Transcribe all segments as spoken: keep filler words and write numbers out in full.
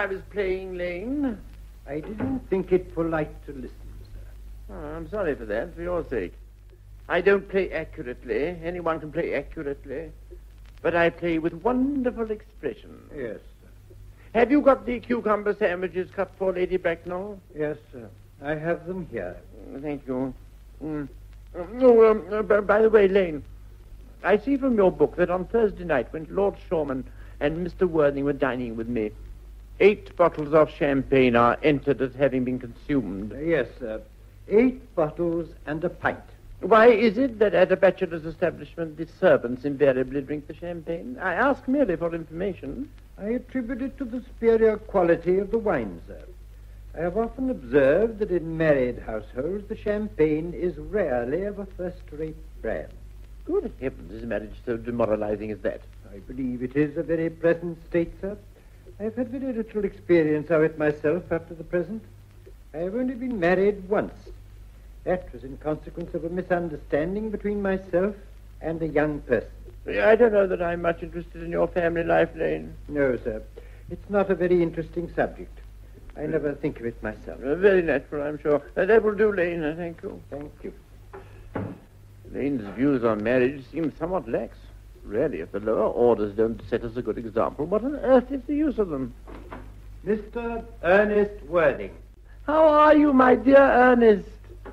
I was playing, Lane? I didn't think it polite to listen, sir. Oh, I'm sorry for that, for your sake. I don't play accurately. Anyone can play accurately. But I play with wonderful expression. Yes, sir. Have you got the cucumber sandwiches cut for Lady Bracknell? Yes, sir. I have them here. Thank you. Mm. Oh, um, uh, b- by the way, Lane, I see from your book that on Thursday night, when Lord Shorman and Mister Worthing were dining with me, eight bottles of champagne are entered as having been consumed. Yes, sir. Eight bottles and a pint. Why is it that at a bachelor's establishment the servants invariably drink the champagne? I ask merely for information. I attribute it to the superior quality of the wine, sir. I have often observed that in married households the champagne is rarely of a first-rate brand. Good heavens, is marriage so demoralizing as that? I believe it is a very pleasant state, sir. I have had very little experience of it myself up to the present. I have only been married once. That was in consequence of a misunderstanding between myself and a young person. I don't know that I'm much interested in your family life, Lane. No, sir. It's not a very interesting subject. I never think of it myself. Uh, very natural, I'm sure. Uh, that will do, Lane. Uh, thank you. Thank you. Lane's views on marriage seem somewhat lax. Really, if the lower orders don't set us a good example, what on earth is the use of them? Mister Ernest Worthing. How are you, my dear Ernest?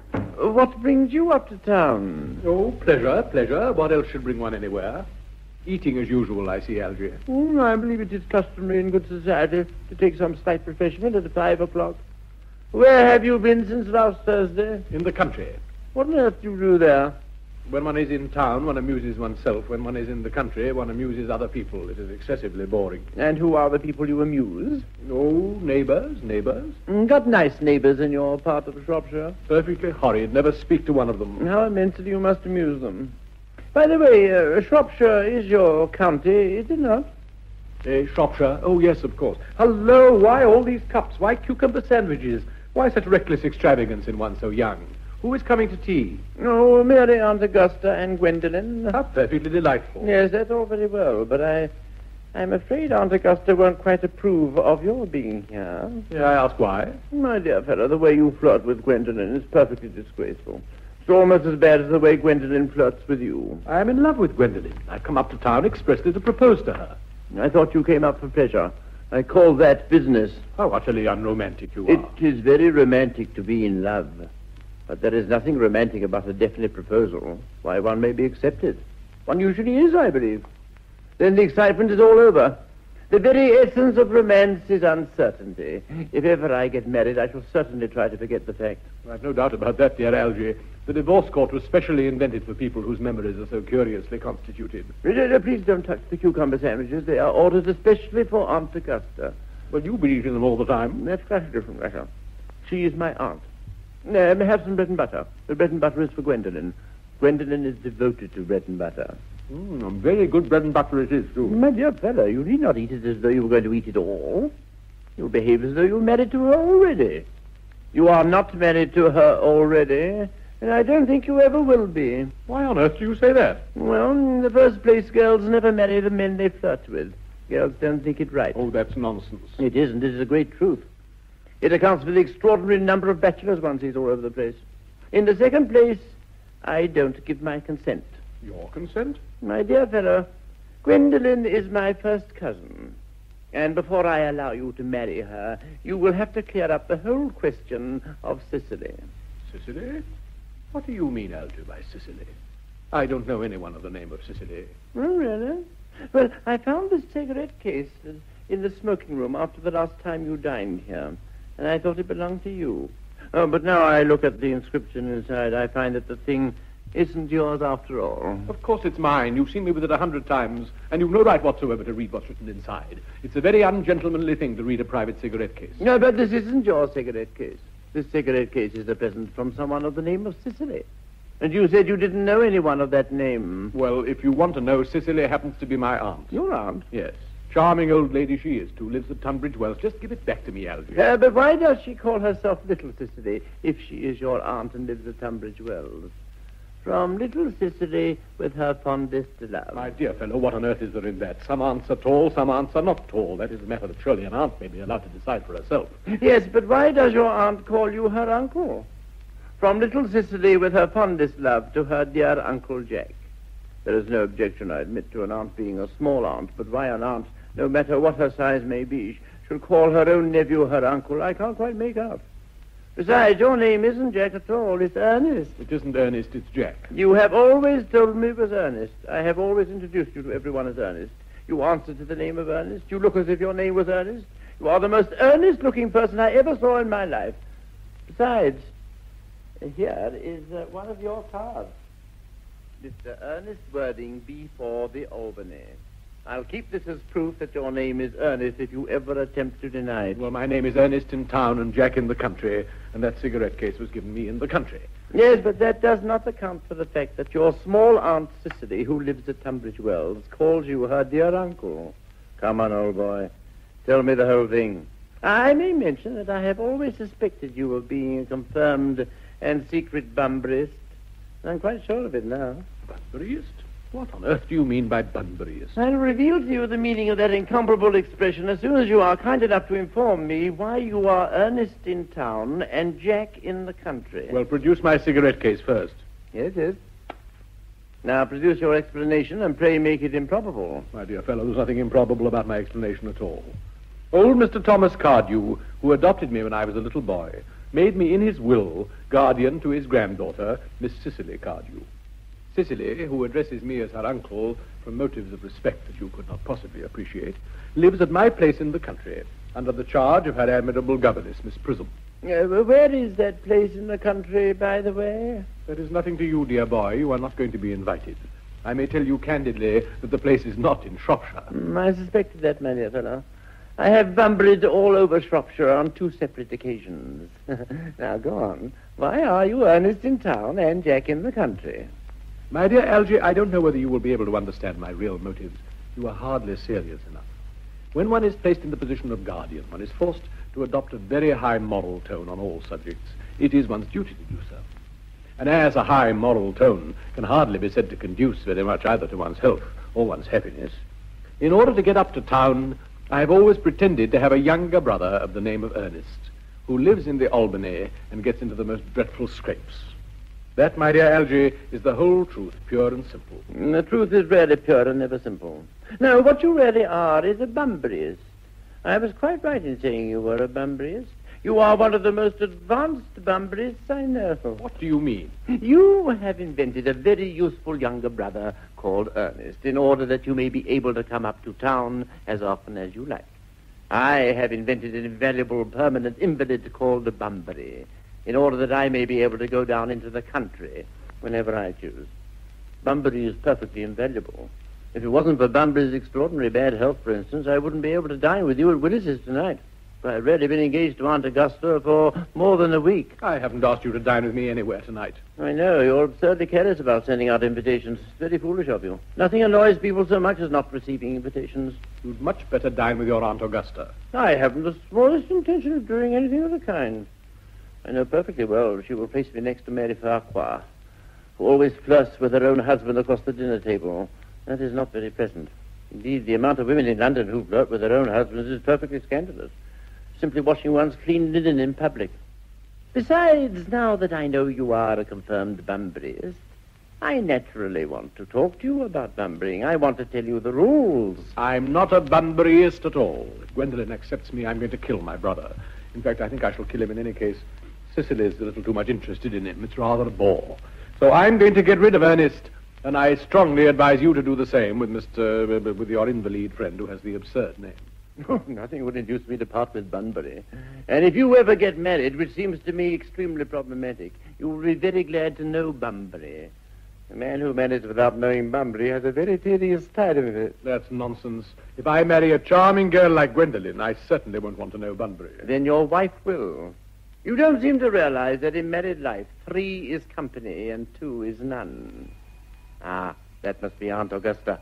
What brings you up to town? Oh, pleasure, pleasure. What else should bring one anywhere? Eating as usual, I see, Algy. Mm, I believe it is customary in good society to take some slight refreshment at five o'clock. Where have you been since last Thursday? In the country. What on earth do you do there? When one is in town, one amuses oneself. When one is in the country, one amuses other people. It is excessively boring. And who are the people you amuse? Oh, neighbours, neighbours. Mm, got nice neighbours in your part of Shropshire. Perfectly horrid. Never speak to one of them. How immensely you must amuse them. By the way, uh, Shropshire is your county, is it not? Eh, Shropshire? Oh, yes, of course. Hello, why all these cups? Why cucumber sandwiches? Why such reckless extravagance in one so young? Who is coming to tea? Oh, merely Aunt Augusta and Gwendolen. How perfectly delightful. Yes, that's all very well, but I, I'm afraid Aunt Augusta won't quite approve of your being here. May I ask why? My dear fellow, the way you flirt with Gwendolen is perfectly disgraceful. It's almost as bad as the way Gwendolen flirts with you. I am in love with Gwendolen. I've come up to town expressly to propose to her. I thought you came up for pleasure. I call that business. How utterly unromantic you It are. is very romantic to be in love. But there is nothing romantic about a definite proposal. Why, one may be accepted. One usually is, I believe. Then the excitement is all over. The very essence of romance is uncertainty. If ever I get married, I shall certainly try to forget the fact. I've no doubt about that, dear Algy. The divorce court was specially invented for people whose memories are so curiously constituted. Please don't touch the cucumber sandwiches. They are ordered especially for Aunt Augusta. Well, you believe in them all the time. That's quite a different matter. She is my aunt. No, may have some bread and butter. The bread and butter is for Gwendolen. Gwendolen is devoted to bread and butter. Mm, very good bread and butter it is, too. My dear fellow, you need not eat it as though you were going to eat it all. You behave as though you were married to her already. You are not married to her already, and I don't think you ever will be. Why on earth do you say that? Well, in the first place, girls never marry the men they flirt with. Girls don't think it right. Oh, that's nonsense. It isn't. It is a great truth. It accounts for the extraordinary number of bachelors one sees all over the place. In the second place, I don't give my consent. Your consent? My dear fellow, Gwendolen is my first cousin. And before I allow you to marry her, you will have to clear up the whole question of Sicily. Sicily? What do you mean, Algy, by Sicily? I don't know anyone of the name of Sicily. Oh, really? Well, I found this cigarette case in the smoking room after the last time you dined here, and I thought it belonged to you. Oh, but now I look at the inscription inside, I find that the thing isn't yours after all. Of course it's mine. You've seen me with it a hundred times, and you've no right whatsoever to read what's written inside. It's a very ungentlemanly thing to read a private cigarette case. No, but this isn't your cigarette case. This cigarette case is a present from someone of the name of Sicily. And you said you didn't know anyone of that name. Well, if you want to know, Sicily happens to be my aunt. Your aunt? Yes. Charming old lady she is, too. Lives at Tunbridge Wells. Just give it back to me, Algy. Uh, but why does she call herself Little Sicily if she is your aunt and lives at Tunbridge Wells? From little Cicely with her fondest love. My dear fellow, what on earth is there in that? Some aunts are tall, some aunts are not tall. That is a matter that surely an aunt may be allowed to decide for herself. Yes, but why does your aunt call you her uncle? From little Cicely with her fondest love to her dear Uncle Jack. There is no objection, I admit, to an aunt being a small aunt, but why an aunt, no matter what her size may be, should call her own nephew her uncle, I can't quite make out. Besides, your name isn't Jack at all. It's Ernest. It isn't Ernest, it's Jack. You have always told me it was Ernest. I have always introduced you to everyone as Ernest. You answer to the name of Ernest. You look as if your name was Ernest. You are the most earnest-looking person I ever saw in my life. Besides, here is uh, one of your cards. Mister Ernest Worthing, B four, the Albany. I'll keep this as proof that your name is Ernest if you ever attempt to deny it. Well, my name is Ernest in town and Jack in the country, and that cigarette case was given me in the country. Yes, but that does not account for the fact that your small Aunt Cicely, who lives at Tunbridge Wells, calls you her dear uncle. Come on, old boy. Tell me the whole thing. I may mention that I have always suspected you of being a confirmed and secret Bunburyist. I'm quite sure of it now. Bunburyist? What on earth do you mean by Bunburyist? I'll reveal to you the meaning of that incomparable expression as soon as you are kind enough to inform me why you are Ernest in town and Jack in the country. Well, produce my cigarette case first. Yes, yes. Now produce your explanation and pray make it improbable. My dear fellow, there's nothing improbable about my explanation at all. Old Mister Thomas Cardew, who adopted me when I was a little boy, made me in his will guardian to his granddaughter, Miss Cicely Cardew. Cicely, who addresses me as her uncle from motives of respect that you could not possibly appreciate, lives at my place in the country under the charge of her admirable governess, Miss Prism. Uh, where is that place in the country, by the way? That is nothing to you, dear boy. You are not going to be invited. I may tell you candidly that the place is not in Shropshire. Mm, I suspected that, my dear fellow. I have Bunburyed all over Shropshire on two separate occasions. Now, go on. Why are you Ernest in town and Jack in the country? My dear Algy, I don't know whether you will be able to understand my real motives. You are hardly serious enough. When one is placed in the position of guardian, one is forced to adopt a very high moral tone on all subjects. It is one's duty to do so. And as a high moral tone can hardly be said to conduce very much either to one's health or one's happiness, in order to get up to town, I have always pretended to have a younger brother of the name of Ernest, who lives in the Albany and gets into the most dreadful scrapes. That, my dear Algy, is the whole truth, pure and simple. The truth is rarely pure and never simple. No, what you really are is a Bunburyist. I was quite right in saying you were a Bunburyist. You are one of the most advanced Bunburyists I know. What do you mean? You have invented a very useful younger brother called Ernest in order that you may be able to come up to town as often as you like. I have invented an invaluable permanent invalid called Bunbury in order that I may be able to go down into the country whenever I choose. Bunbury is perfectly invaluable. If it wasn't for Bunbury's extraordinary bad health, for instance, I wouldn't be able to dine with you at Willis's tonight. I've really been engaged to Aunt Augusta for more than a week. I haven't asked you to dine with me anywhere tonight. I know. You're absurdly careless about sending out invitations. It's very foolish of you. Nothing annoys people so much as not receiving invitations. You'd much better dine with your Aunt Augusta. I haven't the smallest intention of doing anything of the kind. I know perfectly well she will place me next to Mary Farquhar, who always flirts with her own husband across the dinner table. That is not very pleasant. Indeed, the amount of women in London who flirt with their own husbands is perfectly scandalous. Simply washing one's clean linen in public. Besides, now that I know you are a confirmed Bunburyist, I naturally want to talk to you about Bunburying. I want to tell you the rules. I'm not a Bunburyist at all. If Gwendolen accepts me, I'm going to kill my brother. In fact, I think I shall kill him in any case. Cicely's a little too much interested in him. It's rather a bore. So I'm going to get rid of Ernest, and I strongly advise you to do the same with Mister Uh, with your invalid friend who has the absurd name. Oh, nothing would induce me to part with Bunbury. And if you ever get married, which seems to me extremely problematic, you will be very glad to know Bunbury. A man who marries without knowing Bunbury has a very tedious time of it. That's nonsense. If I marry a charming girl like Gwendolen, I certainly won't want to know Bunbury. Then your wife will. You don't seem to realize that in married life, three is company and two is none. Ah, that must be Aunt Augusta.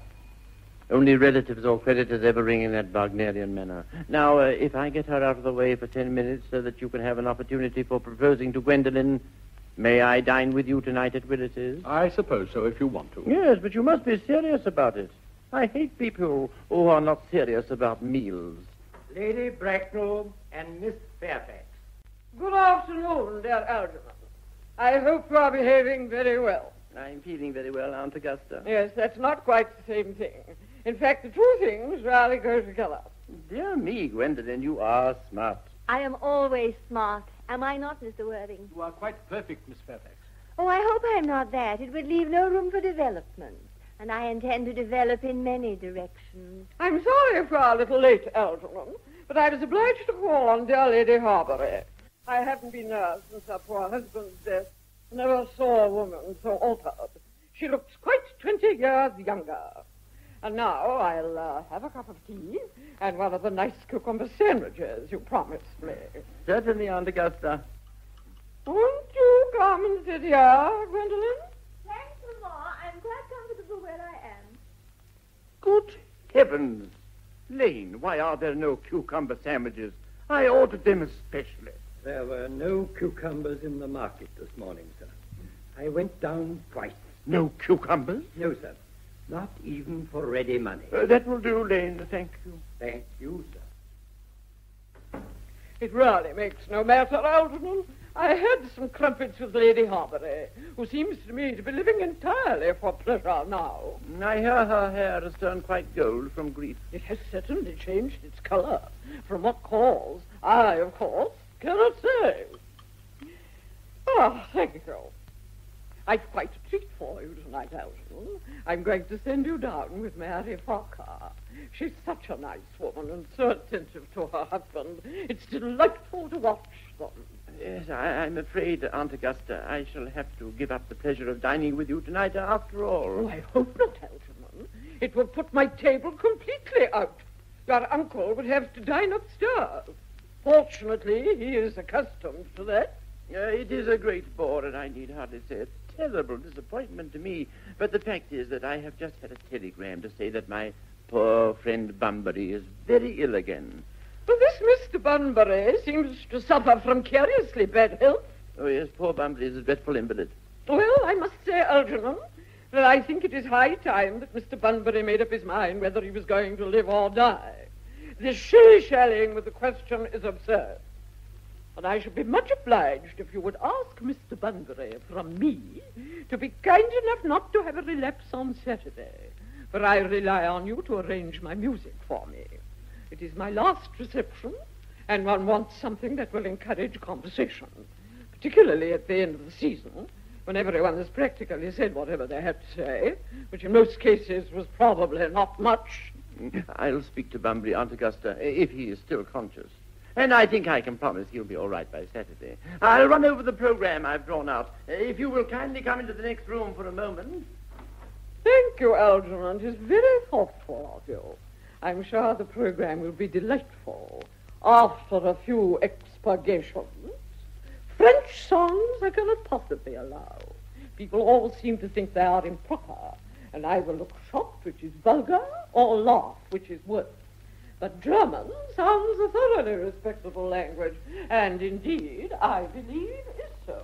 Only relatives or creditors ever ring in that Wagnerian manner. Now, uh, if I get her out of the way for ten minutes so that you can have an opportunity for proposing to Gwendolen, May I dine with you tonight at Willis's? I suppose so, if you want to. Yes, but you must be serious about it. I hate people who are not serious about meals. Lady Bracknell and Miss Fairfax. Good afternoon, dear Algernon. I hope you are behaving very well. I'm feeling very well, Aunt Augusta. Yes, that's not quite the same thing. In fact, the two things rarely go together. Dear me, Gwendolen, you are smart. I am always smart. Am I not, Mister Worthing? You are quite perfect, Miss Fairfax. Oh, I hope I'm not that. It would leave no room for development. And I intend to develop in many directions. I'm sorry if you are a little late, Algernon, but I was obliged to call on dear Lady Harbury. I haven't been there since her poor husband's death. I never saw a woman so altered. She looks quite twenty years younger. And now I'll uh, have a cup of tea and one of the nice cucumber sandwiches you promised me. Certainly, Aunt Augusta. Won't you come and sit here, Gwendolen? Thanks, Mamma. I'm quite comfortable where I am. Good heavens. Lane, why are there no cucumber sandwiches? I ordered them especially. There were no cucumbers in the market this morning, sir. I went down twice. No cucumbers? No, sir. Not even for ready money. Uh, that will do, Lane. Thank you. Thank you, sir. It really makes no matter, Algernon. I had some crumpets with Lady Harbury, who seems to me to be living entirely for pleasure now. I hear her hair has turned quite gold from grief. It has certainly changed its color. From what cause, I, of course, cannot say. Ah, thank you. I've quite a treat for you tonight, Algernon. I'm going to send you down with Mary Farquhar. She's such a nice woman and so attentive to her husband. It's delightful to watch them. Yes, I, I'm afraid, Aunt Augusta, I shall have to give up the pleasure of dining with you tonight after all. Oh, I hope not, Algernon. It would put my table completely out. Your uncle would have to dine upstairs. Fortunately, he is accustomed to that. Uh, it is a great bore, and I need hardly say a terrible disappointment to me. But the fact is that I have just had a telegram to say that my poor friend Bunbury is very ill again. Well, this Mister Bunbury seems to suffer from curiously bad health. Oh, yes, poor Bunbury is a dreadful invalid. Well, I must say, Algernon, that I think it is high time that Mister Bunbury made up his mind whether he was going to live or die. This shilly-shallying with the question is absurd. And I should be much obliged if you would ask Mister Bunbury from me to be kind enough not to have a relapse on Saturday, for I rely on you to arrange my music for me. It is my last reception, and one wants something that will encourage conversation, particularly at the end of the season, when everyone has practically said whatever they had to say, which in most cases was probably not much. I'll speak to Bunbury, Aunt Augusta, if he is still conscious. And I think I can promise he'll be all right by Saturday. I'll run over the program I've drawn out. If you will kindly come into the next room for a moment. Thank you, Algernon. It is very thoughtful of you. I'm sure the program will be delightful. After a few expurgations, French songs I cannot possibly allow. People all seem to think they are improper, and I will look shocked, which is vulgar, or laugh, which is worse. But German sounds a thoroughly respectable language, and indeed, I believe, is so.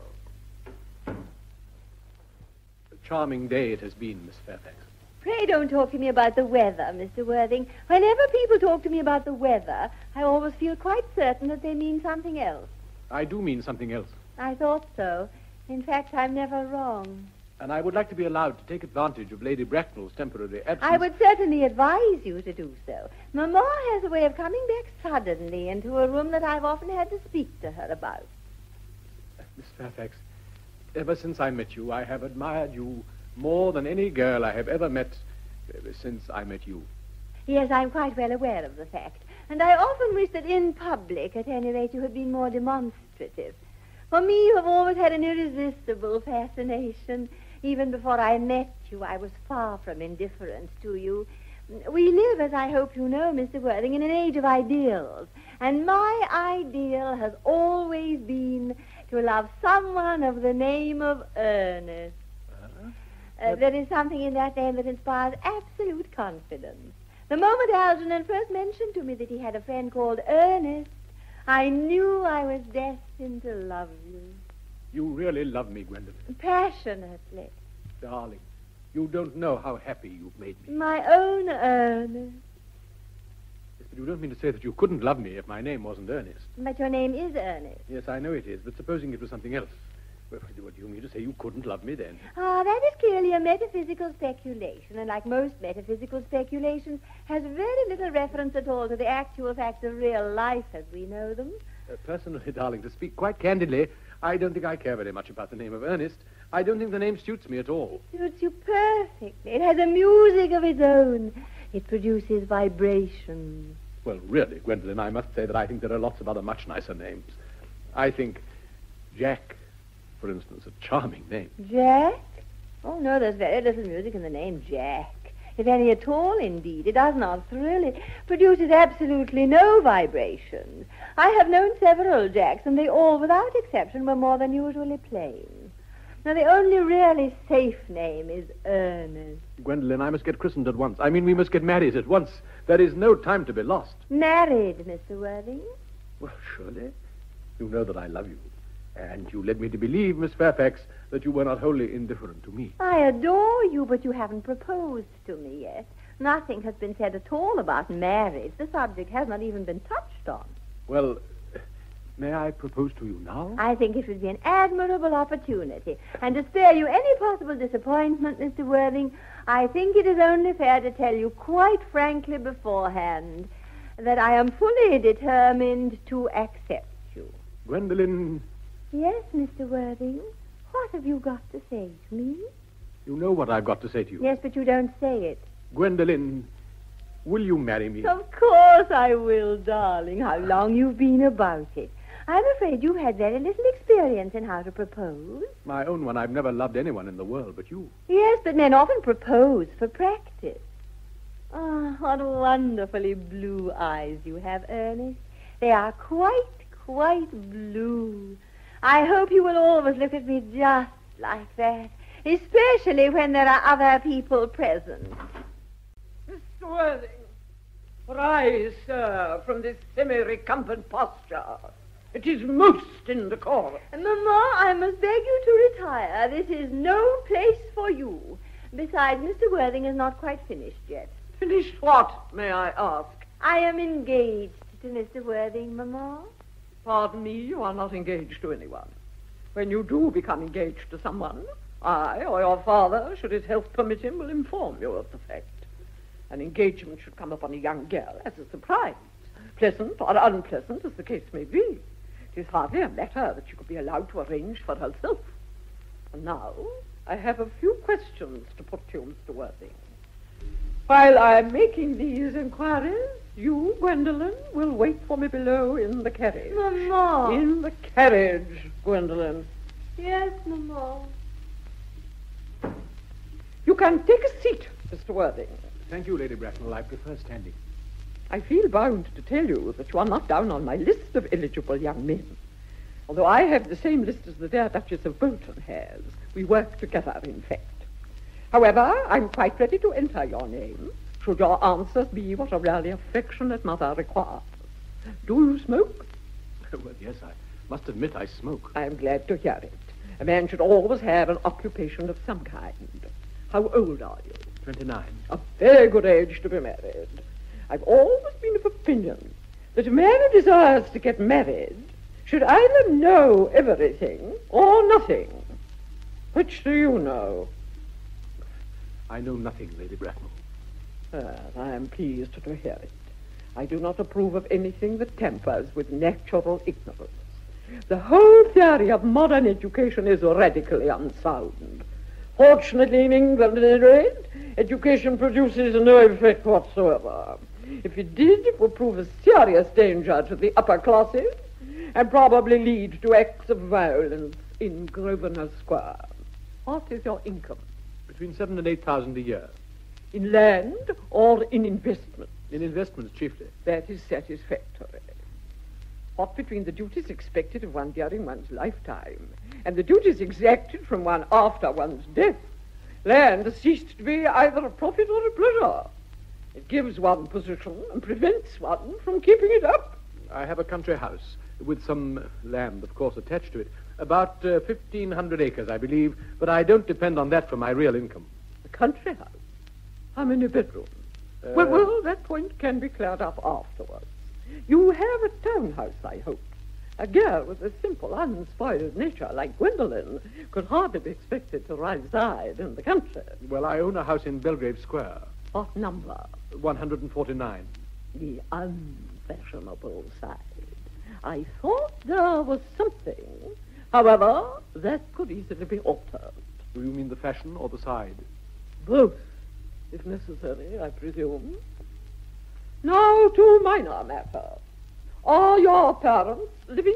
A charming day it has been, Miss Fairfax. Pray don't talk to me about the weather, Mister Worthing. Whenever people talk to me about the weather, I always feel quite certain that they mean something else. I do mean something else. I thought so. In fact, I'm never wrong. And I would like to be allowed to take advantage of Lady Bracknell's temporary absence. I would certainly advise you to do so. Mamma has a way of coming back suddenly into a room that I've often had to speak to her about. Miss Fairfax, ever since I met you, I have admired you more than any girl I have ever met ever since I met you. Yes, I'm quite well aware of the fact. And I often wish that in public, at any rate, you had been more demonstrative. For me, you have always had an irresistible fascination. Even before I met you, I was far from indifferent to you. We live, as I hope you know, Mister Worthing, in an age of ideals. And my ideal has always been to love someone of the name of Ernest. Uh, there is something in that name that inspires absolute confidence. The moment Algernon first mentioned to me that he had a friend called Ernest, I knew I was destined to love you. You really love me, Gwendolen. Passionately. Darling, you don't know how happy you've made me. My own Ernest. Yes, but you don't mean to say that you couldn't love me if my name wasn't Ernest. But your name is Ernest. Yes, I know it is, but supposing it was something else. Well, what do you mean to say you couldn't love me then? Ah, that is clearly a metaphysical speculation, and like most metaphysical speculations, has very little reference at all to the actual facts of real life as we know them. Uh, personally, darling, to speak quite candidly, I don't think I care very much about the name of Ernest. I don't think the name suits me at all. It suits you perfectly. It has a music of its own. It produces vibrations. Well, really, Gwendolen, I must say that I think there are lots of other much nicer names. I think Jack, for instance, a charming name. Jack? Oh, no, there's very little music in the name Jack. If any at all, indeed. It does not thrill. It produces absolutely no vibrations. I have known several Jacks, and they all, without exception, were more than usually plain. Now, the only really safe name is Ernest. Gwendolen, I must get christened at once. I mean, we must get married at once. There is no time to be lost. Married, Mister Worthing? Well, surely. You know that I love you. And you led me to believe, Miss Fairfax, that you were not wholly indifferent to me. I adore you, but you haven't proposed to me yet. Nothing has been said at all about marriage. The subject has not even been touched on. Well, may I propose to you now? I think it would be an admirable opportunity. And to spare you any possible disappointment, Mister Worthing, I think it is only fair to tell you quite frankly beforehand that I am fully determined to accept you. Gwendolen... Yes, Mister Worthing? What have you got to say to me? You know what I've got to say to you. Yes, but you don't say it. Gwendolen, will you marry me? Of course I will, darling. How long you've been about it. I'm afraid you've had very little experience in how to propose. My own one. I've never loved anyone in the world but you. Yes, but men often propose for practice. Ah, what wonderfully blue eyes you have, Ernest. They are quite, quite blue. I hope you will always look at me just like that, especially when there are other people present. Mister Worthing, rise, sir, from this semi-recumbent posture. It is most indecorous. Mamma, I must beg you to retire. This is no place for you. Besides, Mister Worthing is not quite finished yet. Finished what, may I ask? I am engaged to Mister Worthing, Mamma. Pardon me, you are not engaged to anyone. When you do become engaged to someone, I or your father, should his health permit him, will inform you of the fact. An engagement should come upon a young girl as a surprise, pleasant or unpleasant as the case may be. It is hardly a matter that she could be allowed to arrange for herself. And now, I have a few questions to put to you, Mister Worthing. While I am making these inquiries, you, Gwendolen, will wait for me below in the carriage. Mamma. In the carriage, Gwendolen. Yes, Mamma. You can take a seat, Mister Worthing. Thank you, Lady Bracknell. I prefer standing. I feel bound to tell you that you are not down on my list of eligible young men. Although I have the same list as the dear Duchess of Bolton has. We work together, in fact. However, I'm quite ready to enter your name, should your answers be what a really affectionate mother requires. Do you smoke? Well, yes, I must admit I smoke. I am glad to hear it. A man should always have an occupation of some kind. How old are you? Twenty-nine. A very good age to be married. I've always been of opinion that a man who desires to get married should either know everything or nothing. Which do you know? I know nothing, Lady Bracknell. Well, I am pleased to hear it. I do not approve of anything that tampers with natural ignorance. The whole theory of modern education is radically unsound. Fortunately, in England, at any rate, education produces no effect whatsoever. If it did, it would prove a serious danger to the upper classes and probably lead to acts of violence in Grosvenor Square. What is your income? Between seven and eight thousand a year. In land or in investment? In investments, chiefly. That is satisfactory. What between the duties expected of one during one's lifetime and the duties exacted from one after one's death, land has ceased to be either a profit or a pleasure. It gives one position and prevents one from keeping it up. I have a country house with some land, of course, attached to it. About uh, fifteen hundred acres, I believe, but I don't depend on that for my real income. A country house? How many bedrooms? Uh, well, well, that point can be cleared up afterwards. You have a townhouse, I hope. A girl with a simple, unspoiled nature like Gwendolen could hardly be expected to reside in the country. Well, I own a house in Belgrave Square. What number? one hundred forty-nine. The unfashionable side. I thought there was something. However, that could easily be altered. Do you mean the fashion or the side? Both, if necessary, I presume. Now to minor matters. Are your parents living?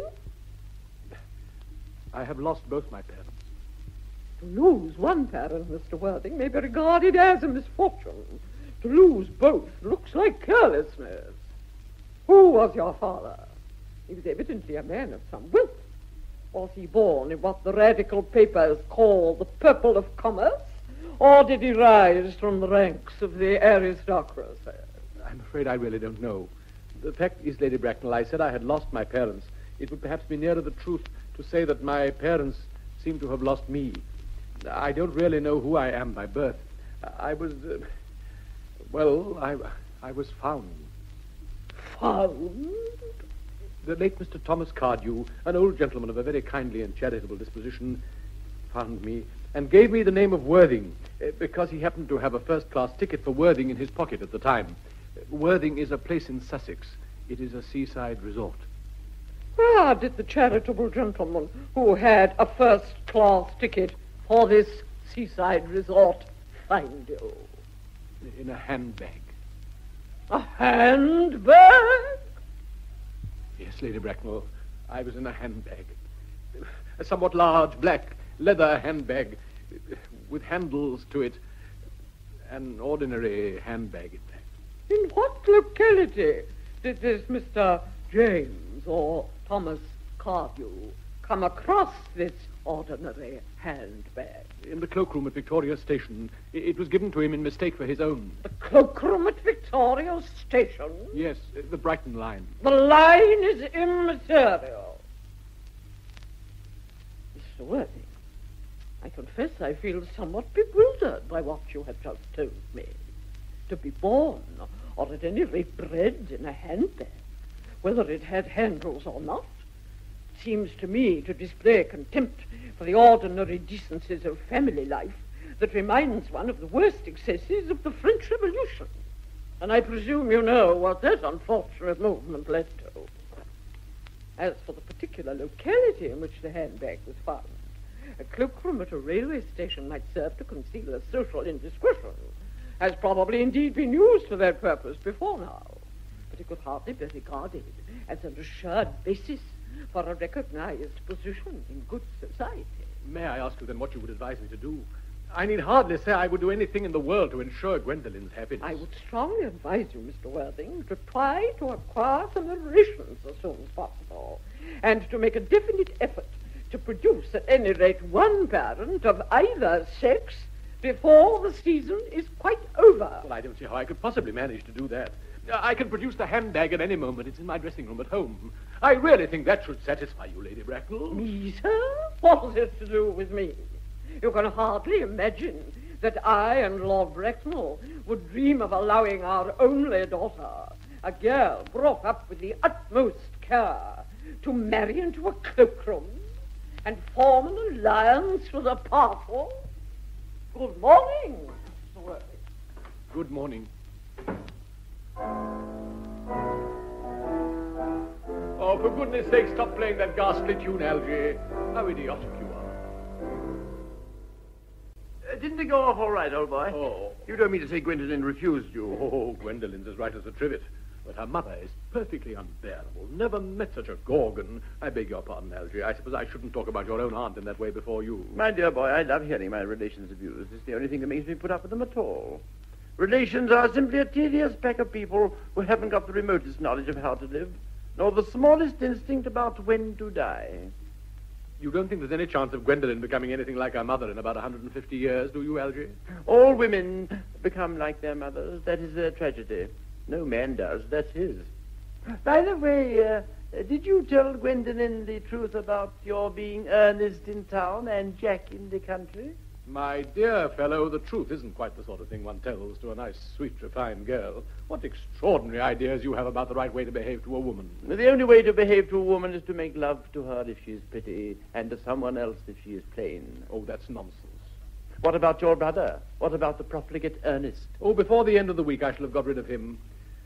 I have lost both my parents. To lose one parent, Mister Worthing, may be regarded as a misfortune. To lose both looks like carelessness. Who was your father? He was evidently a man of some wealth. Was he born in what the radical papers call the purple of commerce? Or did he rise from the ranks of the aristocracy? I'm afraid I really don't know. The fact is, Lady Bracknell, I said I had lost my parents. It would perhaps be nearer the truth to say that my parents seem to have lost me. I don't really know who I am by birth. I was, uh, well, I, I was found. Found? The late Mister Thomas Cardew, an old gentleman of a very kindly and charitable disposition, found me and gave me the name of Worthing uh, because he happened to have a first-class ticket for Worthing in his pocket at the time. Worthing is a place in Sussex. It is a seaside resort. Where did the charitable gentleman who had a first-class ticket for this seaside resort find you? In a handbag. A handbag? Yes, Lady Bracknell. I was in a handbag. A somewhat large, black, leather handbag with handles to it. An ordinary handbag, in fact. In what locality did this Mister James or Thomas Cardew come across this ordinary handbag? In the cloakroom at Victoria Station. It was given to him in mistake for his own. The cloakroom at Victoria Station? Yes, the Brighton line. The line is immaterial. Mister Worthing, I confess I feel somewhat bewildered by what you have just told me. To be born, or at any rate bred, in a handbag, whether it had handles or not, seems to me to display a contempt for the ordinary decencies of family life that reminds one of the worst excesses of the French Revolution. And I presume you know what that unfortunate movement led to. As for the particular locality in which the handbag was found, a cloakroom at a railway station might serve to conceal a social indiscretion, has probably indeed been used for that purpose before now, but it could hardly be regarded as an assured basis for a recognized position in good society. May I ask you then what you would advise me to do? I need hardly say I would do anything in the world to ensure Gwendolen's happiness. I would strongly advise you, Mister Worthing, to try to acquire some relations as soon as possible, and to make a definite effort to produce at any rate one parent of either sex before the season is quite over. Well, I don't see how I could possibly manage to do that. I can produce the handbag at any moment. It's in my dressing room at home. I really think that should satisfy you, Lady Bracknell. Me, sir? What has it to do with me? You can hardly imagine that I and Lord Bracknell would dream of allowing our only daughter, a girl brought up with the utmost care, to marry into a cloakroom and form an alliance with a powerful. Good morning, Mister Worthing. Good morning. Oh, for goodness sake, stop playing that ghastly tune, Algy. How idiotic you are. Uh, didn't it go off all right, old boy? Oh. You don't mean to say Gwendolen refused you? Oh, Gwendolen's as right as a trivet. But her mother is perfectly unbearable. Never met such a gorgon. I beg your pardon, Algy. I suppose I shouldn't talk about your own aunt in that way before you. My dear boy, I love hearing my relations abused. It's the only thing that makes me put up with them at all. Relations are simply a tedious pack of people who haven't got the remotest knowledge of how to live, nor the smallest instinct about when to die. You don't think there's any chance of Gwendolen becoming anything like her mother in about one hundred fifty years, do you, Algy? All women become like their mothers. That is their tragedy. No man does. That's his. By the way, uh, Uh, did you tell Gwendolen the truth about your being Ernest in town and Jack in the country? My dear fellow, the truth isn't quite the sort of thing one tells to a nice, sweet, refined girl. What extraordinary ideas you have about the right way to behave to a woman. The only way to behave to a woman is to make love to her if she is pretty, and to someone else if she is plain. Oh, that's nonsense. What about your brother? What about the profligate Ernest? Oh, before the end of the week, I shall have got rid of him.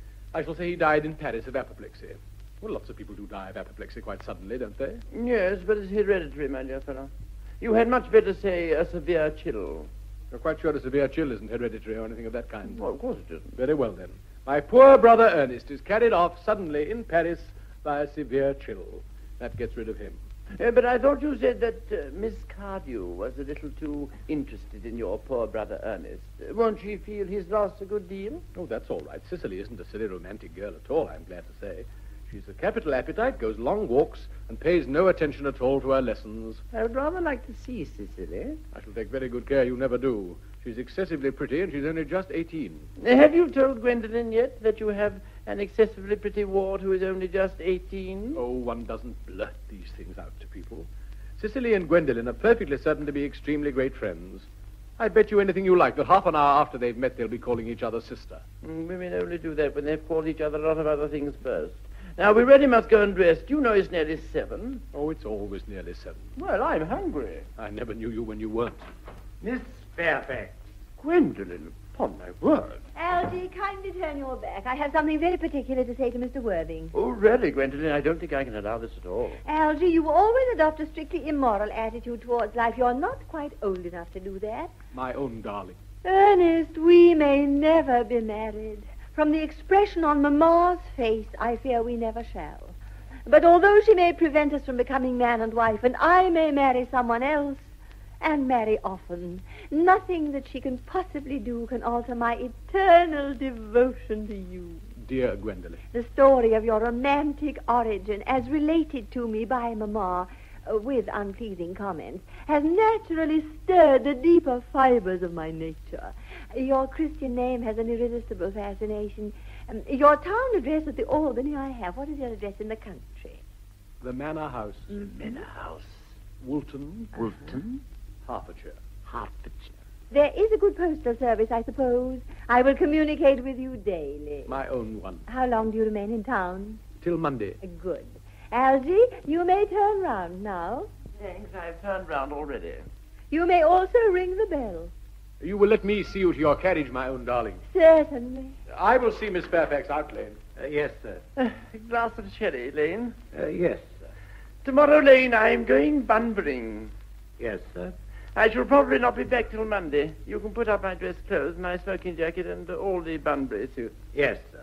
I shall say he died in Paris of apoplexy. Well, lots of people do die of apoplexy quite suddenly, don't they? Yes, but it's hereditary, my dear fellow. You had much better say a severe chill. You're quite sure a severe chill isn't hereditary or anything of that kind? Well, of course it isn't. Very well, then. My poor brother Ernest is carried off suddenly in Paris by a severe chill. That gets rid of him. Uh, but I thought you said that uh, Miss Cardew was a little too interested in your poor brother Ernest. Uh, won't she feel he's lost a good deal? Oh, that's all right. Cicely isn't a silly romantic girl at all, I'm glad to say. She's a capital appetite, goes long walks, and pays no attention at all to her lessons. I would rather like to see Cicely. I shall take very good care you never do. She's excessively pretty, and she's only just eighteen. Uh, have you told Gwendolen yet that you have an excessively pretty ward who is only just eighteen? Oh, one doesn't blurt these things out to people. Cicely and Gwendolen are perfectly certain to be extremely great friends. I bet you anything you like that half an hour after they've met, they'll be calling each other sister. Mm, women only do that when they've called each other a lot of other things first. Now, we really must go and dress. Do you know it's nearly seven? Oh, it's always nearly seven. Well, I'm hungry. I never knew you when you weren't. Miss Fairfax. Gwendolen, upon my word. Algy, kindly turn your back. I have something very particular to say to Mister Worthing. Oh, really, Gwendolen? I don't think I can allow this at all. Algy, you always adopt a strictly immoral attitude towards life. You're not quite old enough to do that. My own darling. Ernest, we may never be married. From the expression on Mamma's face, I fear we never shall. But although she may prevent us from becoming man and wife, and I may marry someone else, and marry often, nothing that she can possibly do can alter my eternal devotion to you. Dear Gwendolen. The story of your romantic origin, as related to me by Mamma, uh, with unpleasing comments, has naturally stirred the deeper fibers of my nature. Your Christian name has an irresistible fascination. Um, your town address at the Albany I have. What is your address in the country? The Manor House. Mm-hmm. Manor House. Woolton. Woolton? Hertfordshire. Hertfordshire. There is a good postal service, I suppose. I will communicate with you daily. My own one. How long do you remain in town? Till Monday. Good. Algy, you may turn round now. Thanks, I've turned round already. You may also ring the bell. You will let me see you to your carriage, my own darling. Certainly. I will see Miss Fairfax out, Lane. Uh, yes, sir. Uh, a glass of sherry, Lane. Uh, yes, sir. Tomorrow, Lane, I'm going Bunburying. Yes, sir. I shall probably not be back till Monday. You can put up my dress clothes, my smoking jacket, and uh, all the Bunbury suits. Yes, sir.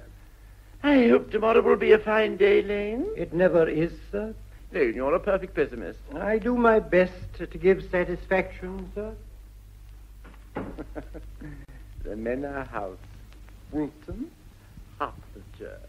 I hope tomorrow will be a fine day, Lane. It never is, sir. Lane, you're a perfect pessimist. I do my best to give satisfaction, sir. The Manor House, Woolton, Hertfordshire.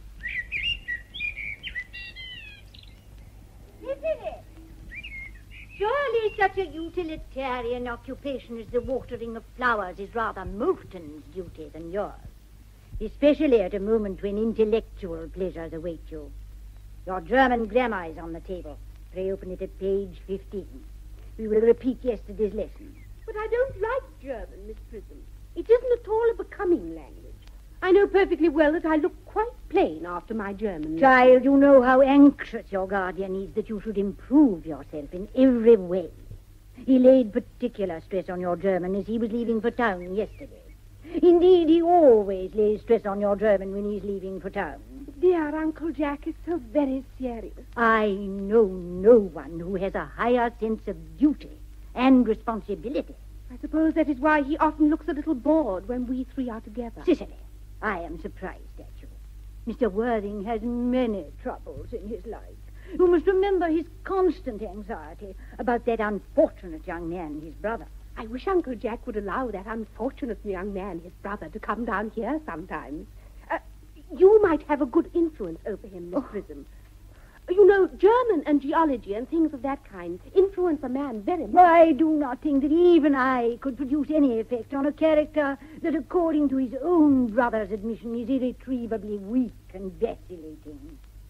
Isn't it? Surely such a utilitarian occupation as the watering of flowers is rather Moulton's duty than yours, especially at a moment when intellectual pleasures await you. Your German grammar is on the table. Pray open it at page fifteen. We will repeat yesterday's lesson. But I don't like German, Miss Prism. It isn't at all a becoming language. I know perfectly well that I look quite plain after my German. Child, you know how anxious your guardian is that you should improve yourself in every way. He laid particular stress on your German as he was leaving for town yesterday. Indeed, he always lays stress on your German when he's leaving for town. Dear Uncle Jack is so very serious. I know no one who has a higher sense of duty and responsibility. I suppose that is why he often looks a little bored when we three are together. Cicely, I am surprised at you. Mister Worthing has many troubles in his life. You must remember his constant anxiety about that unfortunate young man, his brother. I wish Uncle Jack would allow that unfortunate young man, his brother, to come down here sometimes. Uh, you might have a good influence over him, Miss Oh. Prism. You know, German and geology and things of that kind influence a man very much. I do not think that even I could produce any effect on a character that, according to his own brother's admission, is irretrievably weak and vacillating.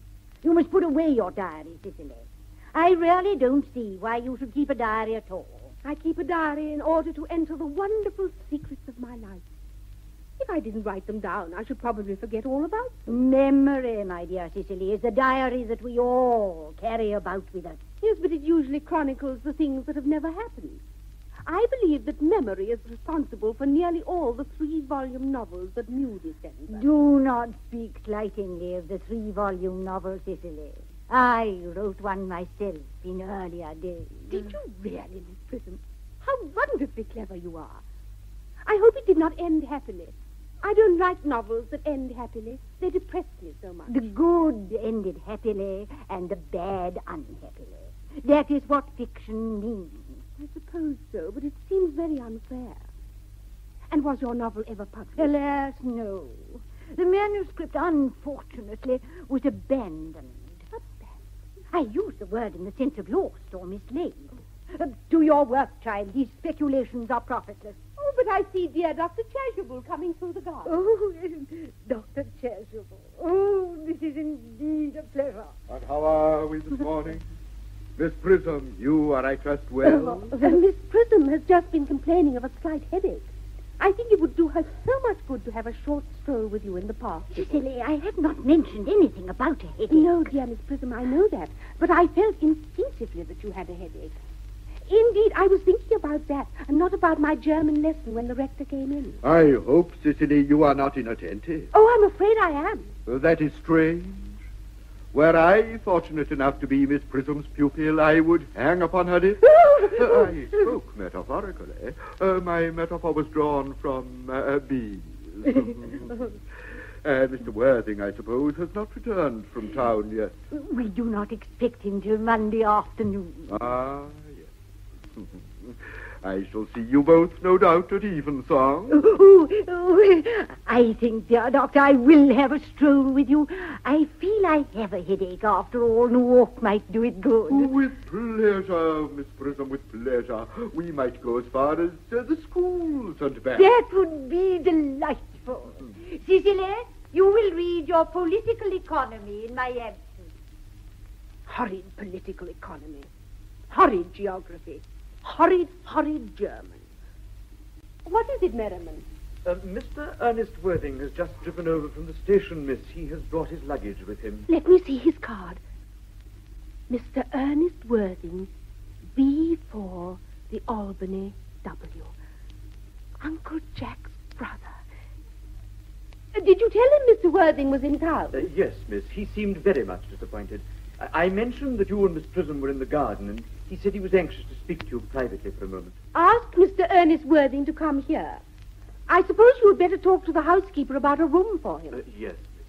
You must put away your diary, Cicely. I really don't see why you should keep a diary at all. I keep a diary in order to enter the wonderful secrets of my life. If I didn't write them down, I should probably forget all about them. Memory, my dear Cicely, is the diary that we all carry about with us. Yes, but it usually chronicles the things that have never happened. I believe that memory is responsible for nearly all the three-volume novels that Moody sends us. Do not speak slightingly of the three-volume novel, Cicely. I wrote one myself in earlier days. Did you really, Miss Prism? How wonderfully clever you are. I hope it did not end happily. I don't like novels that end happily. They depress me so much. The good ended happily and the bad unhappily. That is what fiction means. I suppose so, but it seems very unfair. And was your novel ever published? Alas, no. The manuscript, unfortunately, was abandoned. I use the word in the sense of lost or mislaid. Uh, do your work, child. These speculations are profitless. Oh, but I see dear Doctor Chasuble coming through the garden. Oh, Doctor Chasuble. Oh, this is indeed a pleasure. And how are we this morning? Miss Prism, you are, I trust, well? Uh, uh, Miss Prism has just been complaining of a slight headache. I think it would do her so much good to have a short stroll with you in the park. Cicely, I have not mentioned anything about a headache. No, dear Miss Prism, I know that. But I felt instinctively that you had a headache. Indeed, I was thinking about that, and not about my German lesson when the rector came in. I hope, Cicely, you are not inattentive. Oh, I'm afraid I am. Uh, that is strange. Were I fortunate enough to be Miss Prism's pupil, I would hang upon her lip. uh, I spoke metaphorically. Uh, my metaphor was drawn from uh, bees. Uh, Mister Worthing, I suppose, has not returned from town yet. We do not expect him till Monday afternoon. Ah, yes. I shall see you both, no doubt, at evensong. Oh, oh, I think, dear Doctor, I will have a stroll with you. I feel I have a headache after all, and a walk might do it good. With pleasure, Miss Prism, with pleasure. We might go as far as uh, the schools and back. That would be delightful. Cicely, you will read your political economy in my absence. Horrid political economy. Horrid geography. Horrid, horrid German. What is it, Merriman? Uh, Mister Ernest Worthing has just driven over from the station, miss. He has brought his luggage with him. Let me see his card. Mister Ernest Worthing, B four, the Albany W. Uncle Jack's brother. Uh, did you tell him Mister Worthing was in town? Uh, yes, miss. He seemed very much disappointed. I-, I mentioned that you and Miss Prism were in the garden, and he said he was anxious to speak to you privately for a moment. Ask Mister Ernest Worthing to come here. I suppose you had better talk to the housekeeper about a room for him. Uh, yes, miss.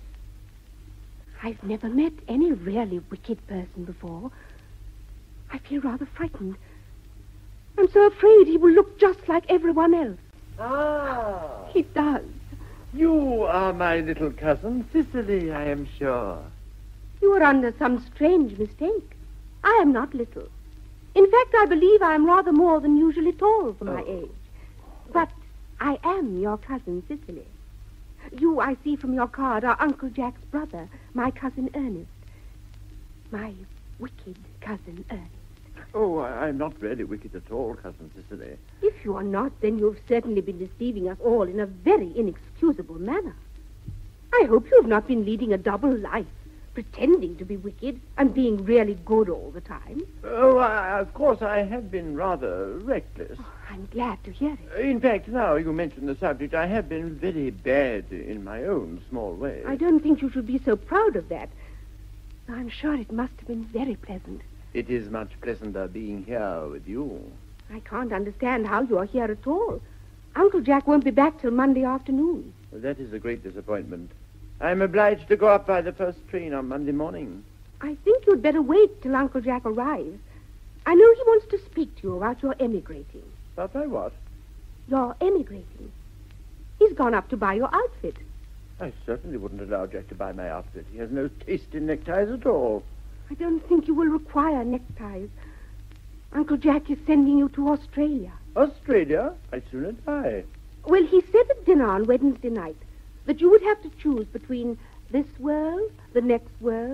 I've never met any really wicked person before. I feel rather frightened. I'm so afraid he will look just like everyone else. Ah, He does. you are my little cousin, Cicely, I am sure. You are under some strange mistake. I am not little. In fact, I believe I am rather more than usually tall for my Oh. age. But I am your cousin Cicely. You, I see from your card, are Uncle Jack's brother, my cousin Ernest. My wicked cousin Ernest. Oh, I- I'm not really wicked at all, Cousin Cicely. If you are not, then you've certainly been deceiving us all in a very inexcusable manner. I hope you have not been leading a double life, pretending to be wicked and being really good all the time. Oh, I, of course, I have been rather reckless. I'm glad to hear it. In fact, now you mention the subject, I have been very bad in my own small way. I don't think you should be so proud of that. I'm sure it must have been very pleasant. It is much pleasanter being here with you. I can't understand how you are here at all. Uncle Jack won't be back till Monday afternoon. Well, that is a great disappointment. I'm obliged to go up by the first train on Monday morning. I think you'd better wait till Uncle Jack arrives. I know he wants to speak to you about your emigrating. About my what? Your emigrating. He's gone up to buy your outfit. I certainly wouldn't allow Jack to buy my outfit. He has no taste in neckties at all. I don't think you will require neckties. Uncle Jack is sending you to Australia. Australia? I'd sooner die. Well, he said at dinner on Wednesday night that you would have to choose between this world, the next world,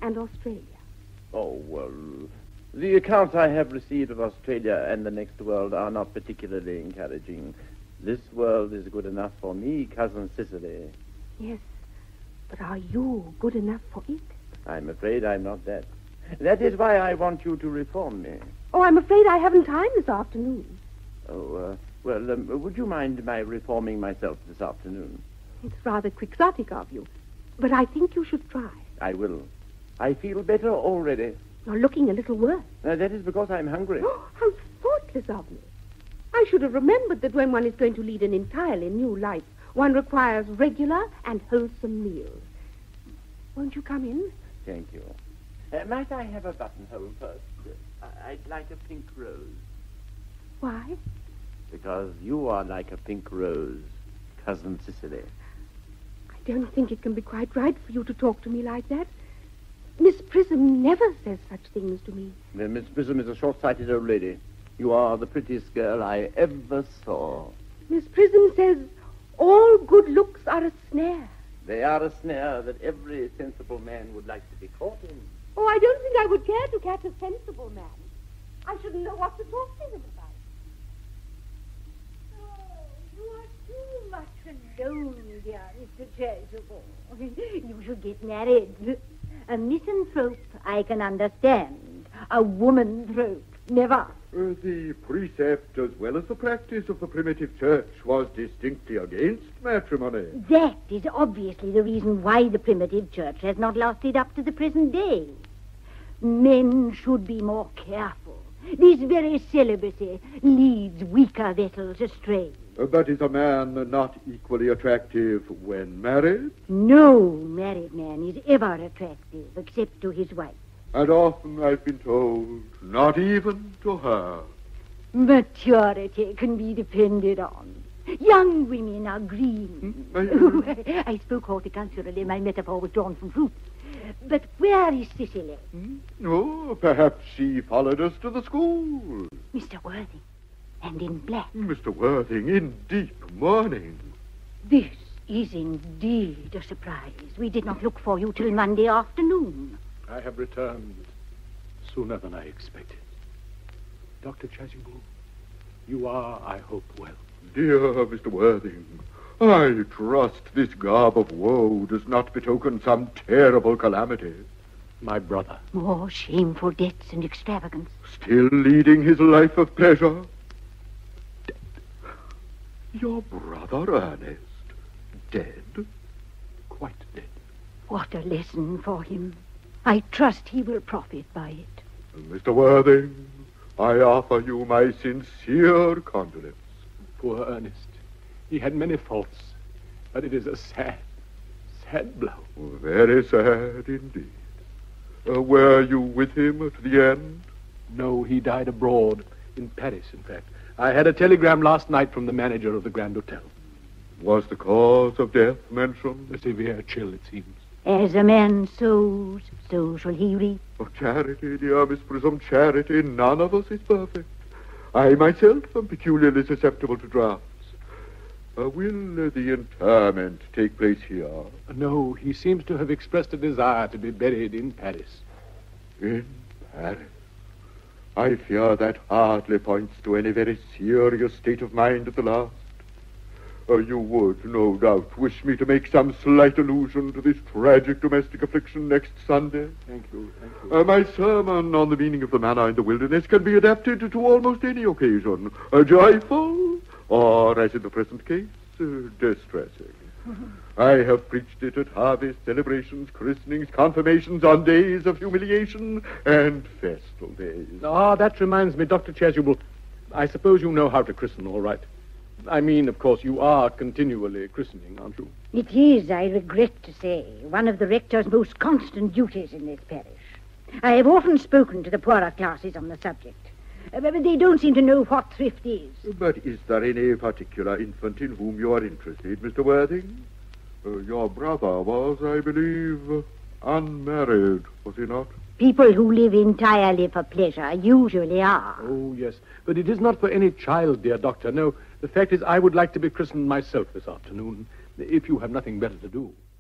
and Australia. Oh, well, the accounts I have received of Australia and the next world are not particularly encouraging. This world is good enough for me, Cousin Cicely. Yes, but are you good enough for it? I'm afraid I'm not that. That is why I want you to reform me. Oh, I'm afraid I haven't time this afternoon. Oh, uh, well, um, would you mind my reforming myself this afternoon? It's rather quixotic of you, but I think you should try. I will. I feel better already. You're looking a little worse. Uh, that is because I'm hungry. Oh, how thoughtless of me. I should have remembered that when one is going to lead an entirely new life, one requires regular and wholesome meals. Won't you come in? Thank you. Uh, might I have a buttonhole first? Uh, I'd like a pink rose. Why? Because you are like a pink rose, Cousin Cicely. I don't think it can be quite right for you to talk to me like that. Miss Prism never says such things to me. Uh, Miss Prism is a short-sighted old lady. You are the prettiest girl I ever saw. Miss Prism says all good looks are a snare. They are a snare that every sensible man would like to be caught in. Oh, I don't think I would care to catch a sensible man. I shouldn't know what to talk to him about. Oh, you are too much alone, dear Mister Chasuble. You should get married. A misanthrope, I can understand. A woman-thrope, never. Uh, the precept as well as the practice of the primitive church was distinctly against matrimony. That is obviously the reason why the primitive church has not lasted up to the present day. Men should be more careful. This very celibacy leads weaker vessels astray. Uh, but is a man not equally attractive when married? No married man is ever attractive except to his wife. And often I've been told, not even to her. Maturity can be depended on. Young women are green. Hmm? I spoke horticulturally. My metaphor was drawn from fruits. But where is Cicely? Hmm? Oh, perhaps she followed us to the school. Mister Worthing, and in black. Mister Worthing, in deep mourning. This is indeed a surprise. We did not look for you till Monday afternoon. I have returned sooner than I expected. Doctor Chasuble, you are, I hope, well. Dear Mister Worthing, I trust this garb of woe does not betoken some terrible calamity. My brother. More shameful debts and extravagance. Still leading his life of pleasure. Dead. Your brother Ernest. Dead? Quite dead. What a lesson for him. I trust he will profit by it. Mister Worthing, I offer you my sincere condolence. Poor Ernest. He had many faults, but it is a sad, sad blow. Very sad indeed. Uh, were you with him at the end? No, he died abroad, in Paris, in fact. I had a telegram last night from the manager of the Grand Hotel. Was the cause of death mentioned? A severe chill, it seems. As a man sows, so shall he reap. Oh, charity, dear Miss Prism, charity. None of us is perfect. I myself am peculiarly susceptible to drafts. Uh, will uh, the interment take place here? Uh, no, he seems to have expressed a desire to be buried in Paris. In Paris? I fear that hardly points to any very serious state of mind at the last. Uh, you would, no doubt, wish me to make some slight allusion to this tragic domestic affliction next Sunday. Thank you, thank you. Uh, my sermon on the meaning of the manna in the wilderness can be adapted to almost any occasion. Uh, joyful, or, as in the present case, uh, distressing. I have preached it at harvest celebrations, christenings, confirmations, on days of humiliation, and festal days. Ah, that reminds me, Doctor Chasuble. I suppose you know how to christen, all right. I mean, of course, you are continually christening, aren't you? It is, I regret to say, one of the rector's most constant duties in this parish. I have often spoken to the poorer classes on the subject. Uh, but they don't seem to know what thrift is. But is there any particular infant in whom you are interested, Mister Worthing? Uh, your brother was, I believe, unmarried, was he not? People who live entirely for pleasure usually are. Oh, yes. But it is not for any child, dear doctor. No, the fact is I would like to be christened myself this afternoon, if you have nothing better to do.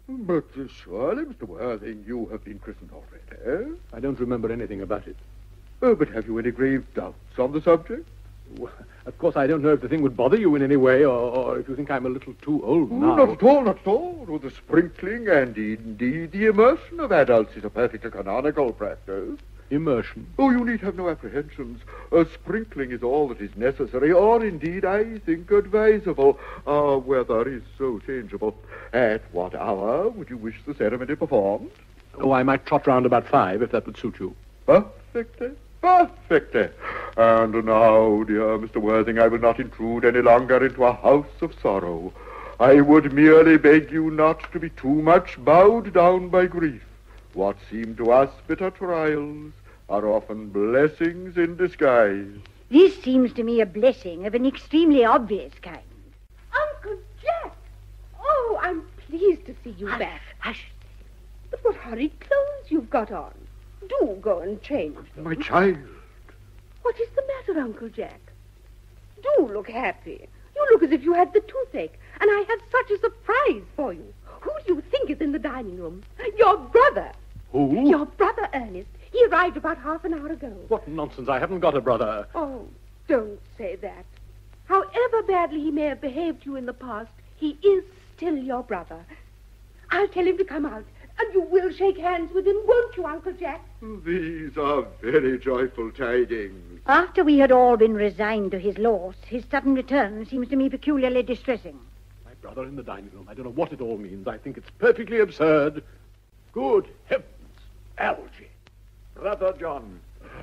But uh, surely, Mister Worthing, you have been christened already. I don't remember anything about it. Oh, but have you any grave doubts on the subject? Well, of course, I don't know if the thing would bother you in any way, or, or if you think I'm a little too old Oh, now. not at all, not at all. Oh, the sprinkling and indeed the immersion of adults is a perfectly canonical practice. Immersion? Oh, you need have no apprehensions. A sprinkling is all that is necessary, or indeed, I think, advisable. Our weather is so changeable. At what hour would you wish the ceremony performed? Oh, I might trot round about five, if that would suit you. Perfectly, perfectly. And now, dear Mister Worthing, I will not intrude any longer into a house of sorrow. I would merely beg you not to be too much bowed down by grief. What seem to us bitter trials are often blessings in disguise. This seems to me a blessing of an extremely obvious kind. Uncle Jack! Oh, I'm pleased to see you Hush, back. hush. But what horrid clothes you've got on. Do go and change them. My child. What is the matter, Uncle Jack? Do look happy. You look as if you had the toothache, and I have such a surprise for you. Who do you think is in the dining room? Your brother. Who? Your brother, Ernest. He arrived about half an hour ago. What nonsense. I haven't got a brother. Oh, don't say that. However badly he may have behaved to you in the past, he is still your brother. I'll tell him to come out, and you will shake hands with him, won't you, Uncle Jack? These are very joyful tidings. After we had all been resigned to his loss, his sudden return seems to me peculiarly distressing. My brother in the dining room. I don't know what it all means. I think it's perfectly absurd. Good heavens. Algy. Brother John,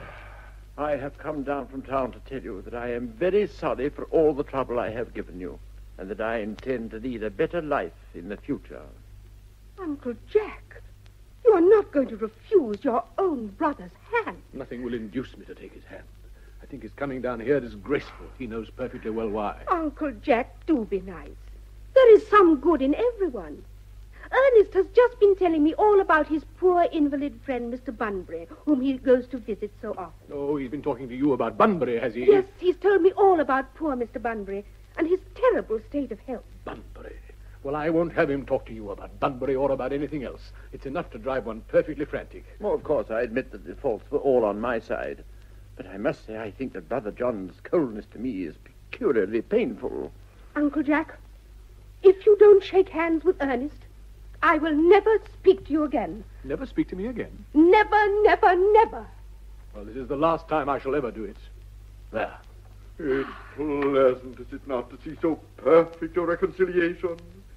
I have come down from town to tell you that I am very sorry for all the trouble I have given you, and that I intend to lead a better life in the future. Uncle Jack, you are not going to refuse your own brother's hand. Nothing will induce me to take his hand. I think his coming down here disgraceful. He knows perfectly well why. Uncle Jack, do be nice. There is some good in everyone. Ernest has just been telling me all about his poor invalid friend, Mister Bunbury, whom he goes to visit so often. Oh, he's been talking to you about Bunbury, has he? Yes, he's told me all about poor Mister Bunbury and his terrible state of health. Bunbury. Well, I won't have him talk to you about Bunbury or about anything else. It's enough to drive one perfectly frantic. Well, of course, I admit that the faults were all on my side. But I must say I think that Brother John's coldness to me is peculiarly painful. Uncle Jack, if you don't shake hands with Ernest, I will never speak to you again. Never speak to me again? Never, never, never. Well, this is the last time I shall ever do it. There. It's pleasant, is it not, to see so perfect a reconciliation?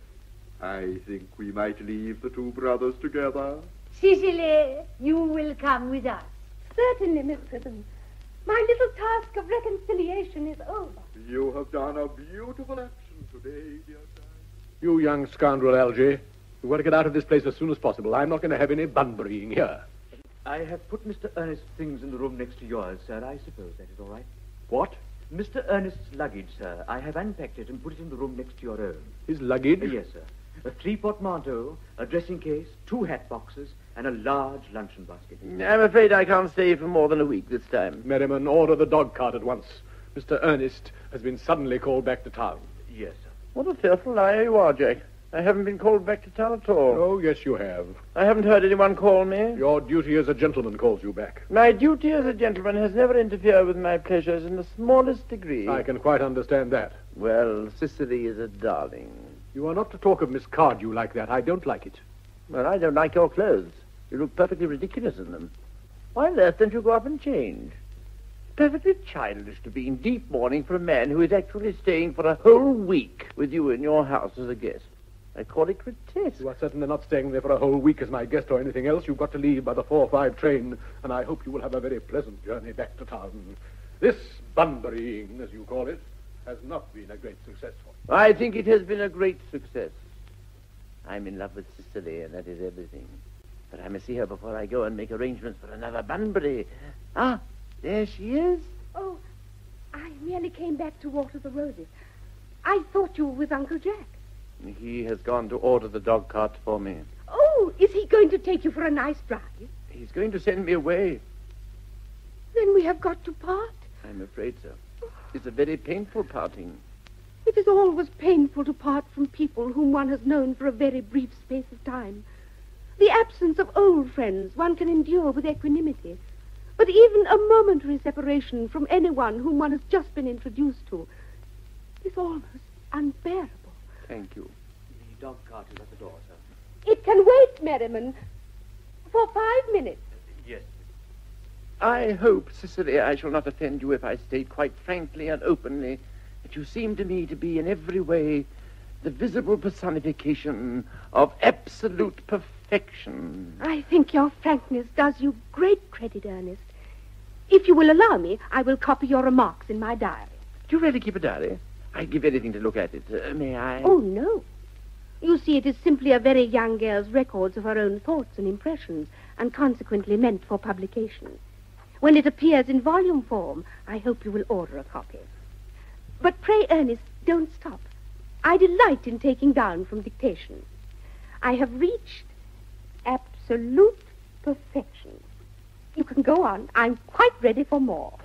I think we might leave the two brothers together. Cicely, you will come with us. Certainly, Miss Prism. My little task of reconciliation is over. You have done a beautiful action today, dear child. You young scoundrel, Algy. You've got to get out of this place as soon as possible. I'm not going to have any Bunburying here. I have put Mister Ernest's things in the room next to yours, sir. I suppose that is all right. What? Mister Ernest's luggage, sir. I have unpacked it and put it in the room next to your own. His luggage? Uh, yes, sir. A three portmanteau, a dressing case, two hat boxes, and a large luncheon basket. I'm afraid I can't stay for more than a week this time. Merriman, order the dog cart at once. Mister Ernest has been suddenly called back to town. Yes, sir. What a fearful liar you are, Jack. I haven't been called back to town at all. Oh, yes, you have. I haven't heard anyone call me. Your duty as a gentleman calls you back. My duty as a gentleman has never interfered with my pleasures in the smallest degree. I can quite understand that. Well, Cicely is a darling. You are not to talk of Miss Cardew like that. I don't like it. Well, I don't like your clothes. You look perfectly ridiculous in them. Why on earth don't you go up and change? Perfectly childish to be in deep mourning for a man who is actually staying for a whole week with you in your house as a guest. I call it grotesque. You are certainly not staying there for a whole week as my guest or anything else. You've got to leave by the four five train, and I hope you will have a very pleasant journey back to town. This Bunburying, as you call it, has not been a great success for you. I think it has been a great success. I'm in love with Cicely, and that is everything. But I must see her before I go and make arrangements for another Bunbury. Ah, there she is. Oh, I merely came back to water the roses. I thought you were with Uncle Jack. He has gone to order the dog cart for me. Oh, is he going to take you for a nice drive? He's going to send me away. Then we have got to part. I'm afraid so. It's a very painful parting. It is always painful to part from people whom one has known for a very brief space of time. The absence of old friends one can endure with equanimity. But even a momentary separation from anyone whom one has just been introduced to is almost unbearable. Thank you. The dog cart is at the door, sir. It can wait, Merriman, for five minutes. Yes. I hope, Cicely, I shall not offend you if I state quite frankly and openly that you seem to me to be in every way the visible personification of absolute perfection. I think your frankness does you great credit, Ernest. If you will allow me, I will copy your remarks in my diary. Do you really keep a diary? I'd give anything to look at it. Uh, may I? Oh, no. You see, it is simply a very young girl's records of her own thoughts and impressions, and consequently meant for publication. When it appears in volume form, I hope you will order a copy. But pray, Ernest, don't stop. I delight in taking down from dictation. I have reached absolute perfection. You can go on. I'm quite ready for more.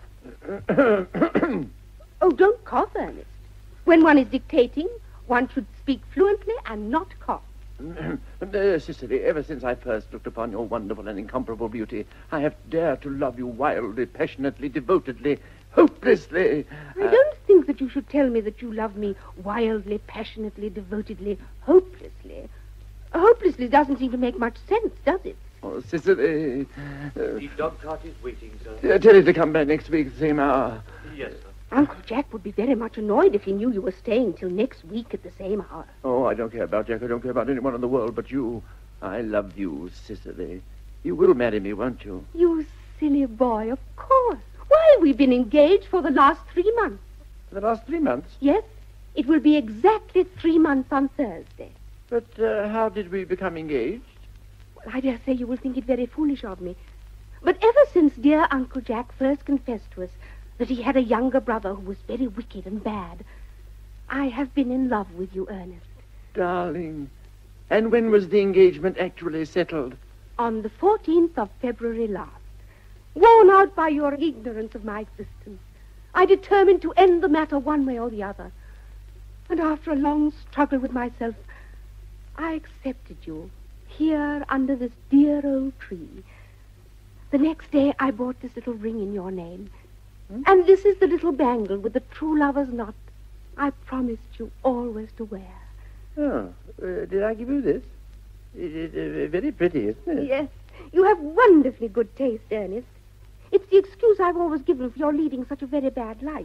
Oh, don't cough, Ernest. When one is dictating, one should speak fluently and not cough. Uh, Cicely, ever since I first looked upon your wonderful and incomparable beauty, I have dared to love you wildly, passionately, devotedly, hopelessly. I don't think that you should tell me that you love me wildly, passionately, devotedly, hopelessly. Hopelessly doesn't seem to make much sense, does it? Oh, Cicely. Uh, The dog cart is waiting, sir. uh, tell it to come back next week at the same hour. Yes, sir. Uncle Jack would be very much annoyed if he knew you were staying till next week at the same hour. Oh, I don't care about Jack. I don't care about anyone in the world but you. I love you, Cicely. You will marry me, won't you? You silly boy, of course. Why, we've been engaged for the last three months. For the last three months? Yes, it will be exactly three months on Thursday. But uh, how did we become engaged? Well, I dare say you will think it very foolish of me. But ever since dear Uncle Jack first confessed to us that he had a younger brother who was very wicked and bad, I have been in love with you, Ernest. Darling. And when was the engagement actually settled? On the fourteenth of February last. Worn out by your ignorance of my existence, I determined to end the matter one way or the other. And after a long struggle with myself, I accepted you here under this dear old tree. The next day I bought this little ring in your name. Hmm? And this is the little bangle with the true lover's knot I promised you always to wear. Oh, uh, did I give you this? It is uh, very pretty, isn't it? Yes, you have wonderfully good taste, Ernest. It's the excuse I've always given for your leading such a very bad life.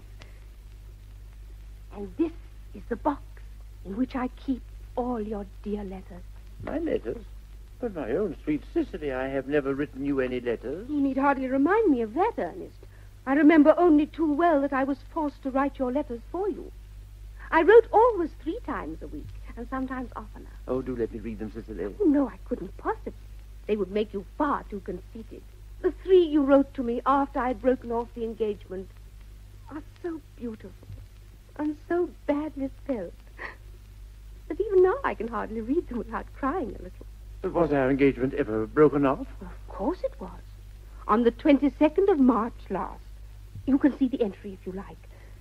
And this is the box in which I keep all your dear letters. My letters? But my own sweet Cicely, I have never written you any letters. You need hardly remind me of that, Ernest. I remember only too well that I was forced to write your letters for you. I wrote always three times a week, and sometimes oftener. Oh, do let me read them, Cicely. Oh, no, I couldn't possibly. They would make you far too conceited. The three you wrote to me after I'd broken off the engagement are so beautiful and so badly spelled that even now I can hardly read them without crying a little. Was our engagement ever broken off? Of course it was. On the twenty-second of March last. You can see the entry if you like.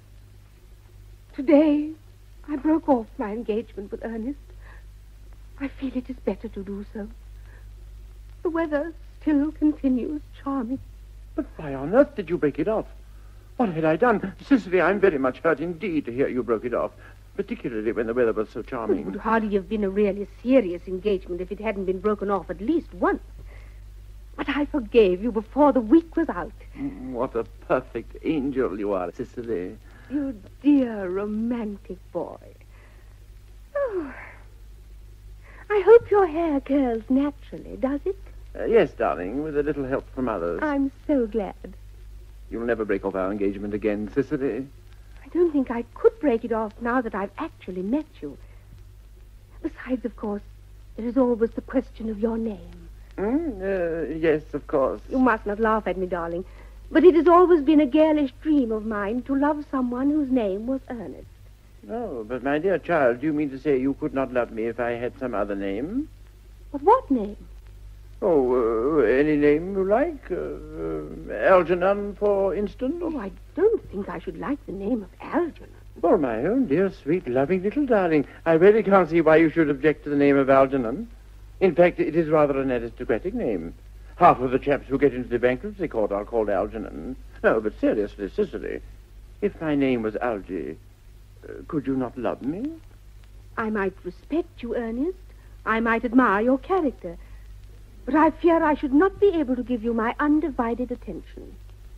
Today, I broke off my engagement with Ernest. I feel it is better to do so. The weather still continues charming. But why on earth did you break it off? What had I done? Cicely, I'm very much hurt indeed to hear you broke it off, particularly when the weather was so charming. It would hardly have been a really serious engagement if it hadn't been broken off at least once. But I forgave you before the week was out. Mm, what a perfect angel you are, Cicely. You dear romantic boy. Oh. I hope your hair curls naturally, does it? Uh, yes, darling, with a little help from others. I'm so glad. You'll never break off our engagement again, Cicely. I don't think I could break it off now that I've actually met you. Besides, of course, there is always the question of your name. Mm, uh, yes, of course. You must not laugh at me, darling. But it has always been a girlish dream of mine to love someone whose name was Ernest. Oh, but my dear child, do you mean to say you could not love me if I had some other name? But what name? Oh, uh, any name you like. Uh, uh, Algernon, for instance. Oh, I don't think I should like the name of Algernon. Well, my own dear, sweet, loving little darling, I really can't see why you should object to the name of Algernon. In fact, it is rather an aristocratic name. Half of the chaps who get into the bankruptcy court are called Algernon. No, but seriously, Cicely, if my name was Algy, uh, could you not love me? I might respect you, Ernest. I might admire your character. But I fear I should not be able to give you my undivided attention.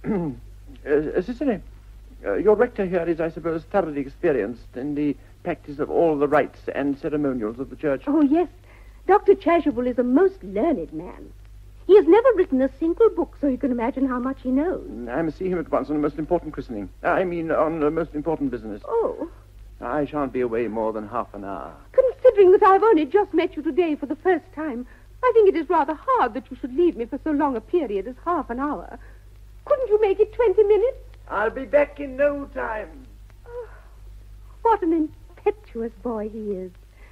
uh, Cicely, uh, your rector here is, I suppose, thoroughly experienced in the practice of all the rites and ceremonials of the church. Oh, yes. Doctor Chasuble is a most learned man. He has never written a single book, so you can imagine how much he knows. I must see him at once on a most important christening. I mean, on a most important business. Oh. I shan't be away more than half an hour. Considering that I've only just met you today for the first time, I think it is rather hard that you should leave me for so long a period as half an hour. Couldn't you make it twenty minutes? I'll be back in no time. Oh, what an impetuous boy he is.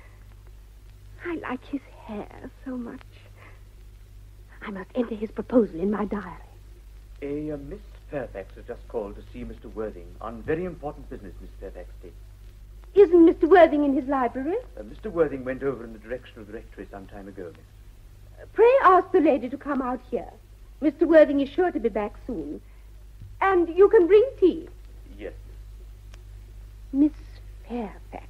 I like his hair so much. I must enter his proposal in my diary. A uh, Miss Fairfax has just called to see Mister Worthing on very important business, Miss Fairfax states. Isn't Mister Worthing in his library? Uh, Mister Worthing went over in the direction of the rectory some time ago, miss. Uh, pray ask the lady to come out here. Mister Worthing is sure to be back soon. And you can bring tea. Yes, Miss Fairfax.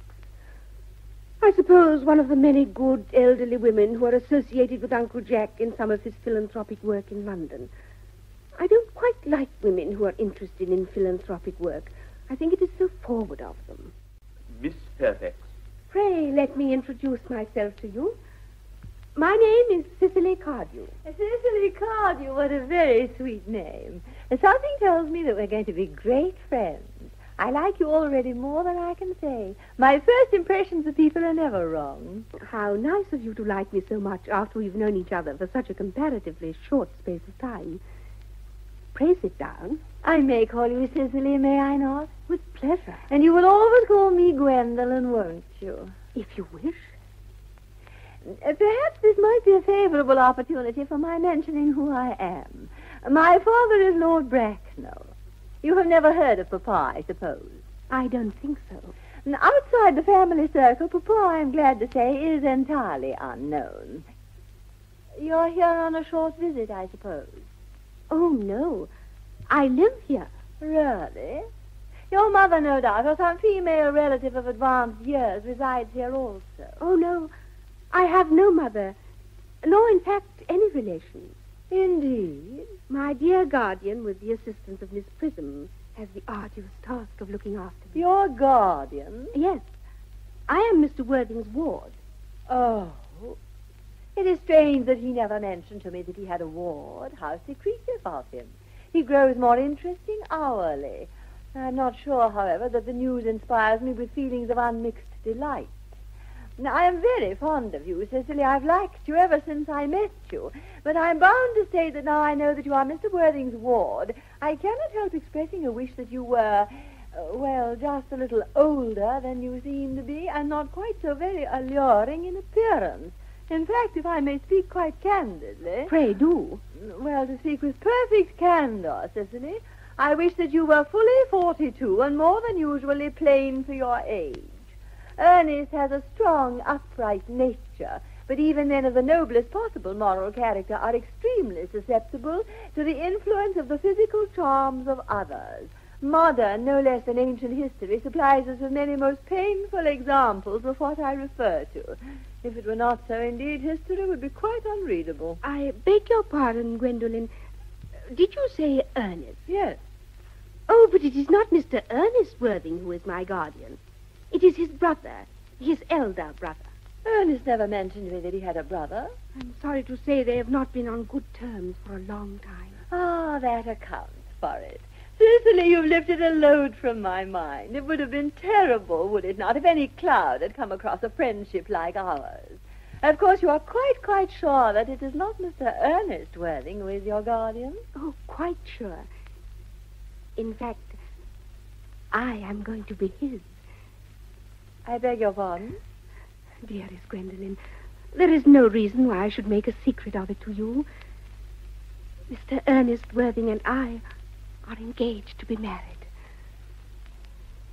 I suppose one of the many good elderly women who are associated with Uncle Jack in some of his philanthropic work in London. I don't quite like women who are interested in philanthropic work. I think it is so forward of them. Miss Fairfax. Pray let me introduce myself to you. My name is Cicely Cardew. Cicely Cardew, what a very sweet name. And something tells me that we're going to be great friends. I like you already more than I can say. My first impressions of people are never wrong. How nice of you to like me so much after we've known each other for such a comparatively short space of time. Pray sit down. I may call you Cicely, may I not? With pleasure. And you will always call me Gwendolen, won't you? If you wish. Perhaps this might be a favorable opportunity for my mentioning who I am. My father is Lord Bracknell. You have never heard of Papa, I suppose. I don't think so. And outside the family circle, Papa, I'm glad to say, is entirely unknown. You're here on a short visit, I suppose. Oh, no. I live here. Really? Your mother, no doubt, or some female relative of advanced years, resides here also. Oh, no. I have no mother, nor, in fact, any relations. Indeed? My dear guardian, with the assistance of Miss Prism, has the arduous task of looking after me. Your guardian? Yes. I am Mister Worthing's ward. Oh. It is strange that he never mentioned to me that he had a ward. How secretive of him. He grows more interesting hourly. I'm not sure, however, that the news inspires me with feelings of unmixed delight. Now, I am very fond of you, Cicely. I've liked you ever since I met you. But I'm bound to say that now I know that you are Mister Worthing's ward, I cannot help expressing a wish that you were, uh, well, just a little older than you seem to be, and not quite so very alluring in appearance. In fact, if I may speak quite candidly... Pray do. Well, to speak with perfect candor, Cicely, I wish that you were fully forty-two and more than usually plain for your age. Ernest has a strong, upright nature, but even men of the noblest possible moral character are extremely susceptible to the influence of the physical charms of others. Modern, no less than ancient history, supplies us with many most painful examples of what I refer to. If it were not so, indeed, history would be quite unreadable. I beg your pardon, Gwendolen. Did you say Ernest? Yes. Oh, but it is not Mister Ernest Worthing who is my guardian. It is his brother, his elder brother. Ernest never mentioned to me that he had a brother. I'm sorry to say they have not been on good terms for a long time. Ah, that accounts for it. Cicely, you've lifted a load from my mind. It would have been terrible, would it not, if any cloud had come across a friendship like ours. Of course, you are quite, quite sure that it is not Mister Ernest Worthing who is your guardian? Oh, quite sure. In fact, I am going to be his. I beg your pardon? Dearest Gwendolen, there is no reason why I should make a secret of it to you. Mister Ernest Worthing and I are engaged to be married.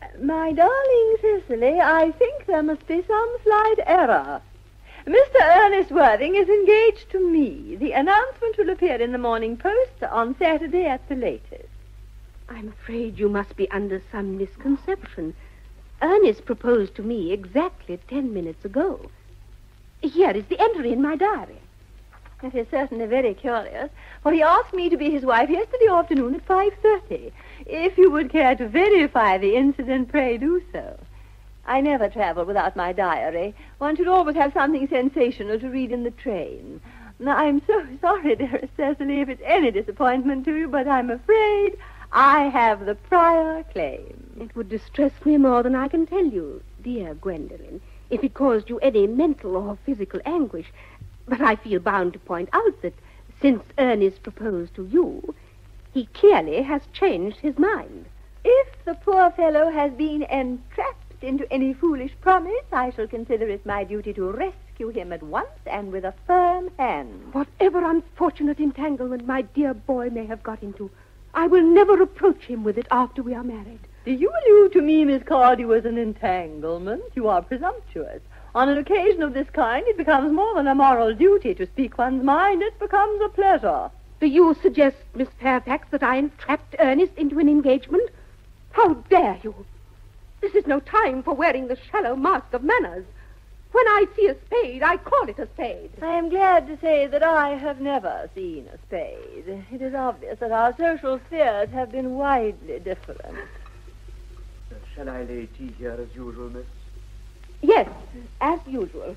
My darling Cicely, I think there must be some slight error. Mister Ernest Worthing is engaged to me. The announcement will appear in the Morning Post on Saturday at the latest. I'm afraid you must be under some misconception. Ernest proposed to me exactly ten minutes ago. Here is the entry in my diary. It is certainly very curious, for he asked me to be his wife yesterday afternoon at five thirty. If you would care to verify the incident, pray do so. I never travel without my diary. One should always have something sensational to read in the train. Now, I'm so sorry, dearest Cecily, if it's any disappointment to you, but I'm afraid I have the prior claim. It would distress me more than I can tell you, dear Gwendolen, if it caused you any mental or physical anguish. But I feel bound to point out that since Ernest proposed to you, he clearly has changed his mind. If the poor fellow has been entrapped into any foolish promise, I shall consider it my duty to rescue him at once and with a firm hand. Whatever unfortunate entanglement my dear boy may have got into, I will never reproach him with it after we are married. Do you allude to me, Miss Cardew, as an entanglement? You are presumptuous. On an occasion of this kind, it becomes more than a moral duty to speak one's mind. It becomes a pleasure. Do you suggest, Miss Fairfax, that I entrapped Ernest into an engagement? How dare you? This is no time for wearing the shallow mask of manners. When I see a spade, I call it a spade. I am glad to say that I have never seen a spade. It is obvious that our social spheres have been widely different. Uh, shall I lay tea here as usual, miss? Yes, as usual.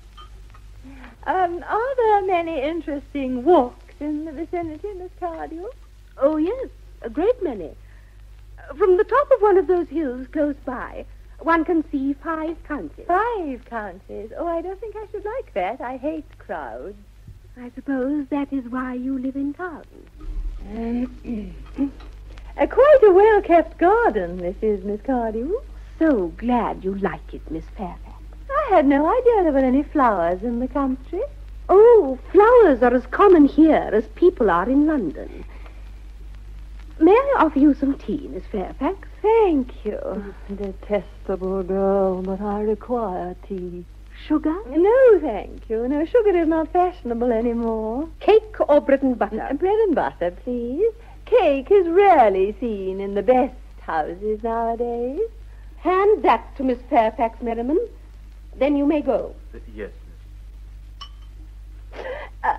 Um, are there many interesting walks in the vicinity, Miss Cardew? Oh, yes, a great many. From the top of one of those hills close by, one can see five counties. Five counties? Oh, I don't think I should like that. I hate crowds. I suppose that is why you live in town. Um, uh, quite a well-kept garden, this is, Miss Cardew. So glad you like it, Miss Fairfax. I had no idea there were any flowers in the country. Oh, flowers are as common here as people are in London. May I offer you some tea, Miss Fairfax? Thank you. Detestable girl, but I require tea. Sugar? No, thank you. No, sugar is not fashionable anymore. Cake or bread and butter? Uh, bread and butter, please. Cake is rarely seen in the best houses nowadays. Hand that to Miss Fairfax, Merriman. Then you may go. Uh, yes, miss. Uh,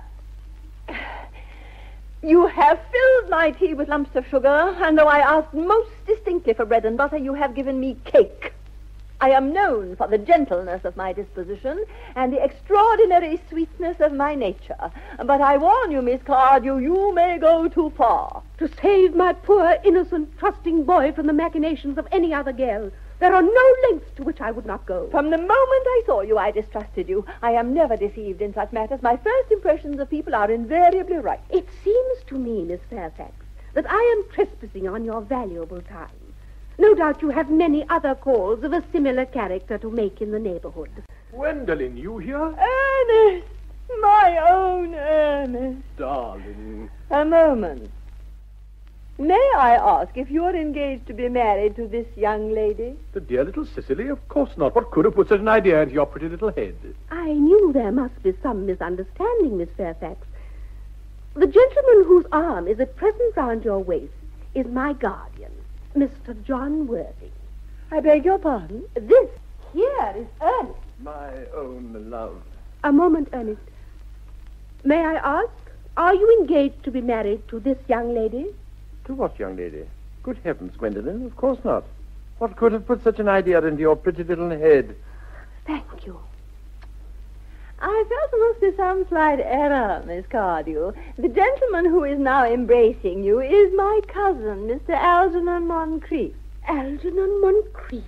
you have filled my tea with lumps of sugar, and though I asked most distinctly for bread and butter, you have given me cake. I am known for the gentleness of my disposition and the extraordinary sweetness of my nature. But I warn you, Miss Cardew, you may go too far. To save my poor, innocent, trusting boy from the machinations of any other girl, there are no lengths to which I would not go. From the moment I saw you, I distrusted you. I am never deceived in such matters. My first impressions of people are invariably right. It seems to me, Miss Fairfax, that I am trespassing on your valuable time. No doubt you have many other calls of a similar character to make in the neighborhood. Gwendolen, you here? Ernest! My own Ernest. Darling. A moment. May I ask if you're engaged to be married to this young lady? The dear little Cicely? Of course not. What could have put such an idea into your pretty little head? I knew there must be some misunderstanding, Miss Fairfax. The gentleman whose arm is at present round your waist is my guardian, Mister John Worthing. I beg your pardon? This here is Ernest. My own love. A moment, Ernest. May I ask, are you engaged to be married to this young lady? To what young lady? Good heavens, Gwendolen, of course not. What could have put such an idea into your pretty little head? Thank you. I felt there must be some slight error, Miss Cardew. The gentleman who is now embracing you is my cousin, Mister Algernon Moncrief. Algernon Moncrief?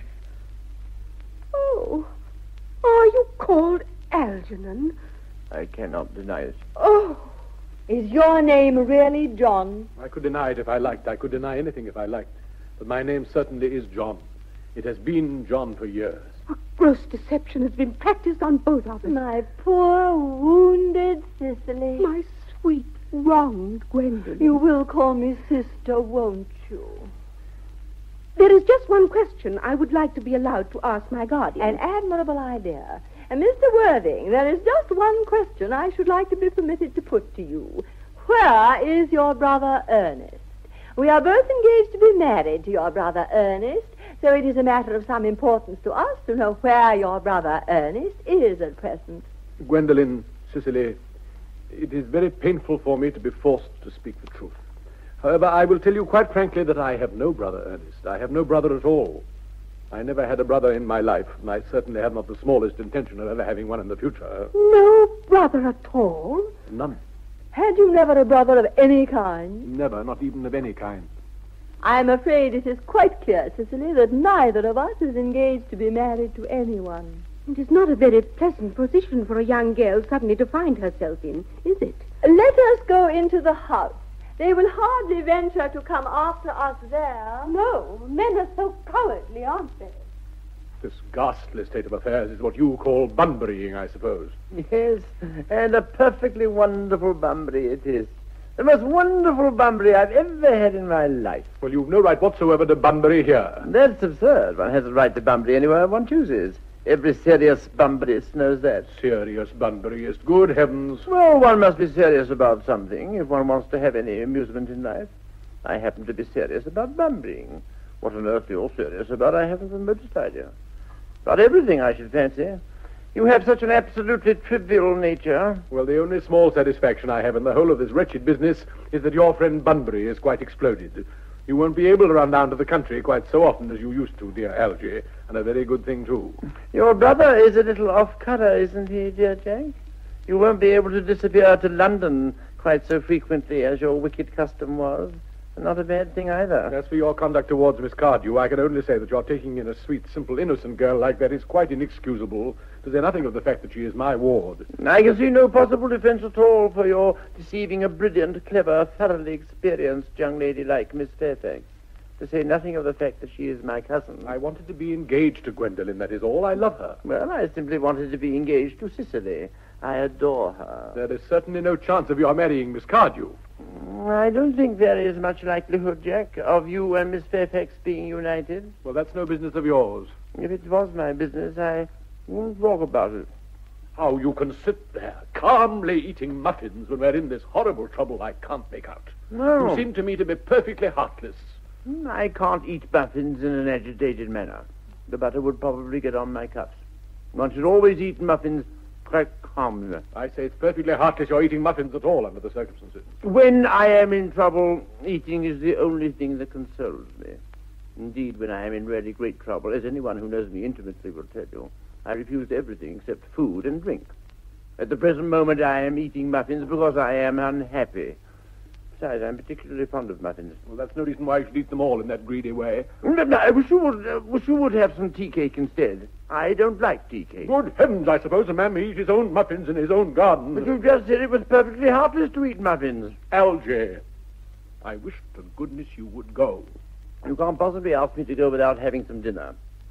Oh, are you called Algernon? I cannot deny it. Oh, is your name really John? I could deny it if I liked. I could deny anything if I liked. But my name certainly is John. It has been John for years. A gross deception has been practiced on both of us. My poor, wounded Cicely. My sweet, wronged Gwendolen. You will call me sister, won't you? There is just one question I would like to be allowed to ask my guardian. An admirable idea. And Mister Worthing, there is just one question I should like to be permitted to put to you. Where is your brother Ernest? We are both engaged to be married to your brother Ernest, so it is a matter of some importance to us to know where your brother Ernest is at present. Gwendolen, Cicely, it is very painful for me to be forced to speak the truth. However, I will tell you quite frankly that I have no brother Ernest. I have no brother at all. I never had a brother in my life, and I certainly have not the smallest intention of ever having one in the future. No brother at all? None. Had you never a brother of any kind? Never, not even of any kind. I'm afraid it is quite clear, Cicely, that neither of us is engaged to be married to anyone. It is not a very pleasant position for a young girl suddenly to find herself in, is it? Let us go into the house. They will hardly venture to come after us there. No, men are so cowardly, aren't they? This ghastly state of affairs is what you call bunburying, I suppose. Yes, and a perfectly wonderful Bunbury it is. The most wonderful Bunbury I've ever had in my life. Well, you've no right whatsoever to Bunbury here. That's absurd. One has a right to Bunbury anywhere one chooses. Every serious Bunburyist knows that. Serious Bunburyist. Good heavens. Well, one must be serious about something if one wants to have any amusement in life. I happen to be serious about Bunburying. What on earth you're serious about, I haven't the remotest idea. About everything, I should fancy. You have such an absolutely trivial nature. Well, the only small satisfaction I have in the whole of this wretched business is that your friend Bunbury is quite exploded. You won't be able to run down to the country quite so often as you used to, dear Algy, and a very good thing, too. Your brother is a little off-cutter, isn't he, dear Jack? You won't be able to disappear to London quite so frequently as your wicked custom was. Not a bad thing either. As for your conduct towards Miss Cardew, I can only say that your taking in a sweet, simple, innocent girl like that is quite inexcusable, to say nothing of the fact that she is my ward. I can see no possible defense at all for your deceiving a brilliant, clever, thoroughly experienced young lady like Miss Fairfax, to say nothing of the fact that she is my cousin. I wanted to be engaged to Gwendolen, that is all. I love her. Well, I simply wanted to be engaged to Cicely. I adore her. There is certainly no chance of your marrying Miss Cardew. I don't think there is much likelihood, Jack, of you and Miss Fairfax being united. Well, that's no business of yours. If it was my business, I wouldn't talk about it. How you can sit there, calmly eating muffins when we're in this horrible trouble, I can't make out. No. You seem to me to be perfectly heartless. I can't eat muffins in an agitated manner. The butter would probably get on my cuffs. One should always eat muffins quite calmly. I say it's perfectly heartless you're eating muffins at all under the circumstances. When I am in trouble, eating is the only thing that consoles me. Indeed, when I am in really great trouble, as anyone who knows me intimately will tell you, I refuse everything except food and drink. At the present moment, I am eating muffins because I am unhappy. Besides, I'm particularly fond of muffins. Well, that's no reason why you should eat them all in that greedy way. I wish you would, uh, wish you would have some tea cake instead. I don't like tea cake. Good heavens, I suppose a man may eat his own muffins in his own garden. But you just said it was perfectly heartless to eat muffins. Algy, I wish to goodness you would go. You can't possibly ask me to go without having some dinner.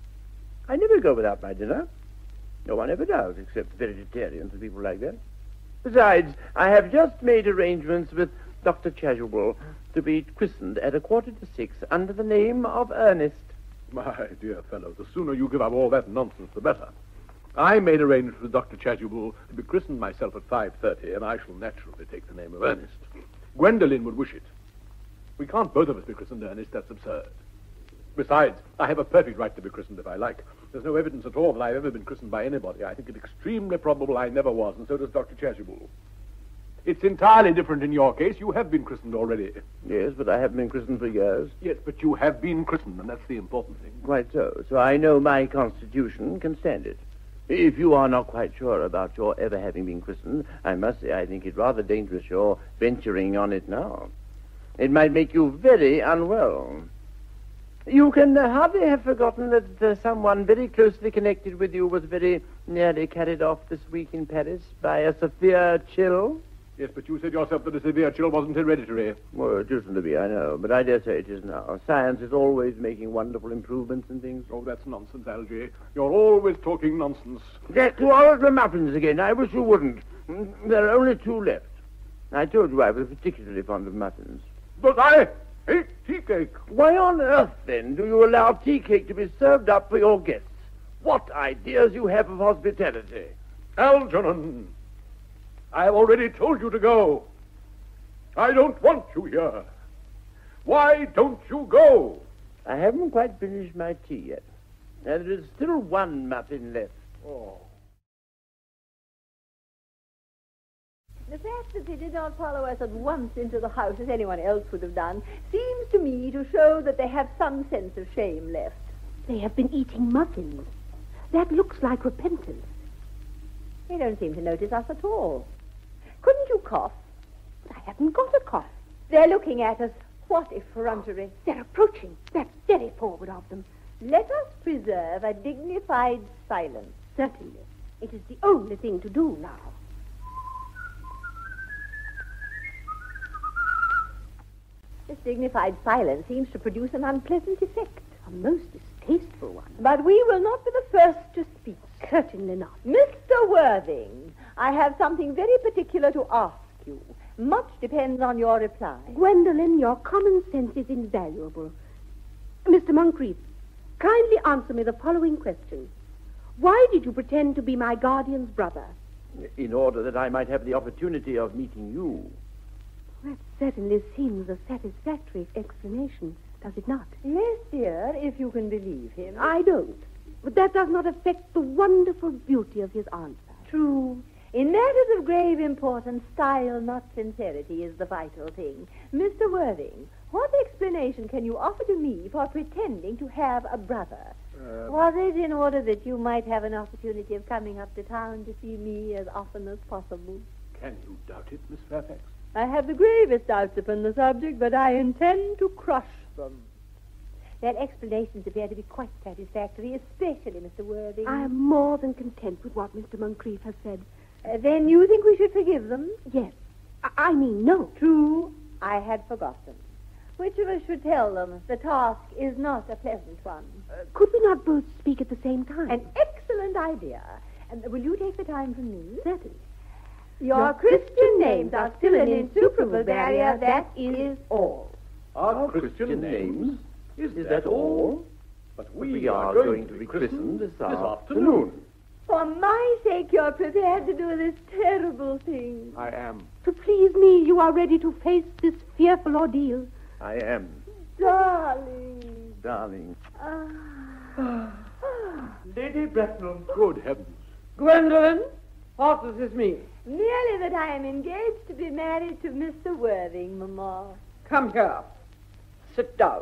I never go without my dinner. No one ever does, except vegetarians and people like that. Besides, I have just made arrangements with Doctor Chasuble to be christened at a quarter to six under the name of Ernest. My dear fellow, the sooner you give up all that nonsense, the better. I made arrangements with Doctor Chasuble to be christened myself at five thirty, and I shall naturally take the name of Ernest. Gwendolen would wish it. We can't both of us be christened Ernest. That's absurd. Besides, I have a perfect right to be christened if I like. There's no evidence at all that I've ever been christened by anybody. I think it extremely probable I never was, and so does Doctor Chasuble. It's entirely different in your case. You have been christened already. Yes, but I haven't been christened for years. Yes, but you have been christened, and that's the important thing. Quite so. So I know my constitution can stand it. If you are not quite sure about your ever having been christened, I must say I think it rather dangerous your venturing on it now. It might make you very unwell. You can uh, hardly have forgotten that uh, someone very closely connected with you was very nearly carried off this week in Paris by a severe chill. Yes, but you said yourself that a severe chill wasn't hereditary. Well, it used to be, I know, but I dare say it is now. Science is always making wonderful improvements and things. Oh, that's nonsense, Algy. You're always talking nonsense. Jack, you ordered the muffins again. I wish you wouldn't. There are only two left. I told you I was particularly fond of muffins. But I... Ate tea cake. Why on earth, then, do you allow tea cake to be served up for your guests? What ideas you have of hospitality. Algernon, I have already told you to go. I don't want you here. Why don't you go? I haven't quite finished my tea yet. And there is still one muffin left. Oh. The fact that they did not follow us at once into the house as anyone else would have done seems to me to show that they have some sense of shame left. They have been eating muffins. That looks like repentance. They don't seem to notice us at all. Couldn't you cough? But I haven't got a cough. They're looking at us. What effrontery. They're approaching. That's very forward of them. Let us preserve a dignified silence. Certainly. It is the only thing to do now. This dignified silence seems to produce an unpleasant effect. A most distasteful one. But we will not be the first to speak. Certainly not. Mister Worthing, I have something very particular to ask you. Much depends on your reply. Gwendolen, your common sense is invaluable. Mister Moncrief, kindly answer me the following question. Why did you pretend to be my guardian's brother? In order that I might have the opportunity of meeting you. That certainly seems a satisfactory explanation, does it not? Yes, dear, if you can believe him. I don't. But that does not affect the wonderful beauty of his answer. True. In matters of grave importance, style, not sincerity, is the vital thing. Mister Worthing, what explanation can you offer to me for pretending to have a brother? Uh, Was it in order that you might have an opportunity of coming up to town to see me as often as possible? Can you doubt it, Miss Fairfax? I have the gravest doubts upon the subject, but I intend to crush them. Their explanations appear to be quite satisfactory, especially Mister Worthing. I am more than content with what Mister Moncrief has said. Uh, then you think we should forgive them? Yes. I, I mean, no. True. I had forgotten. Which of us should tell them the task is not a pleasant one? Uh, could we not both speak at the same time? An excellent idea. And will you take the time from me? Certainly. Your, Your Christian names are still an insuperable barrier, that is all. Our, Our Christian, Christian names? names? Is, is that, that all? But we, we are, are going, going to be christened this, this afternoon. afternoon. For my sake, you're prepared to do this terrible thing. I am. To please me, you are ready to face this fearful ordeal. I am. Darling. Darling. Ah. Lady Bracknell. Good heavens. Gwendolen, what does this mean? Merely that I am engaged to be married to Mister Worthing, Mamma. Come here. Sit down.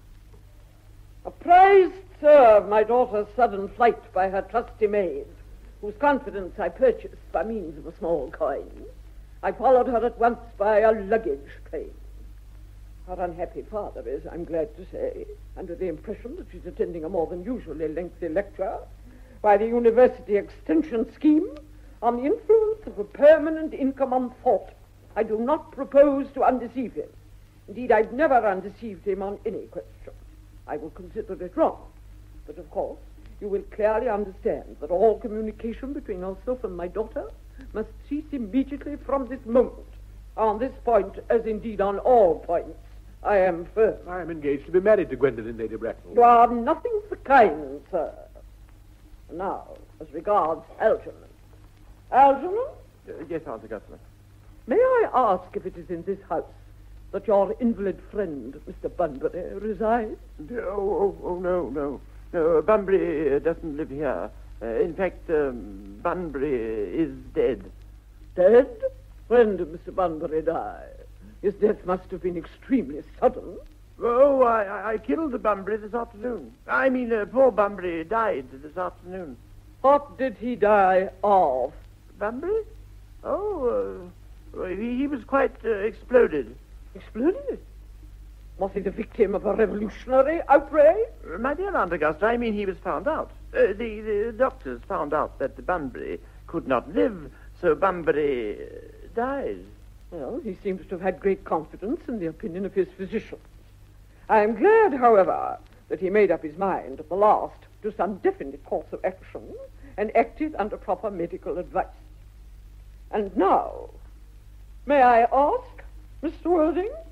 Apprised, sir, of my daughter's sudden flight by her trusty maid, whose confidence I purchased by means of a small coin, I followed her at once by a luggage train. Her unhappy father is, I'm glad to say, under the impression that she's attending a more than usually lengthy lecture by the University Extension Scheme on the influence of a permanent income on thought. I do not propose to undeceive him. Indeed, I've never undeceived him on any question. I will consider it wrong. But, of course, you will clearly understand that all communication between yourself and my daughter must cease immediately from this moment. On this point, as indeed on all points, I am firm. I am engaged to be married to Gwendolen, Lady Bracknell. You are nothing of the kind, sir. Now, as regards Algernon. Algernon? Uh, yes, Aunt Augusta. May I ask if it is in this house that your invalid friend, Mister Bunbury, resides? Oh, oh, oh no, no. No, Bunbury doesn't live here. Uh, in fact, um, Bunbury is dead. Dead? When did Mister Bunbury die? His death must have been extremely sudden. Oh, I, I killed Bunbury this afternoon. I mean, uh, poor Bunbury died this afternoon. What did he die of? Bunbury? Oh, uh, he, he was quite uh, exploded. Exploded? Was he the victim of a revolutionary outrage? Uh, my dear Aunt Augusta, I mean he was found out. Uh, the, the doctors found out that Bunbury could not live, so Bunbury uh, died. Well, he seems to have had great confidence in the opinion of his physicians. I am glad, however, that he made up his mind at the last to some definite course of action and acted under proper medical advice. And now, may I ask, Mister Worthing,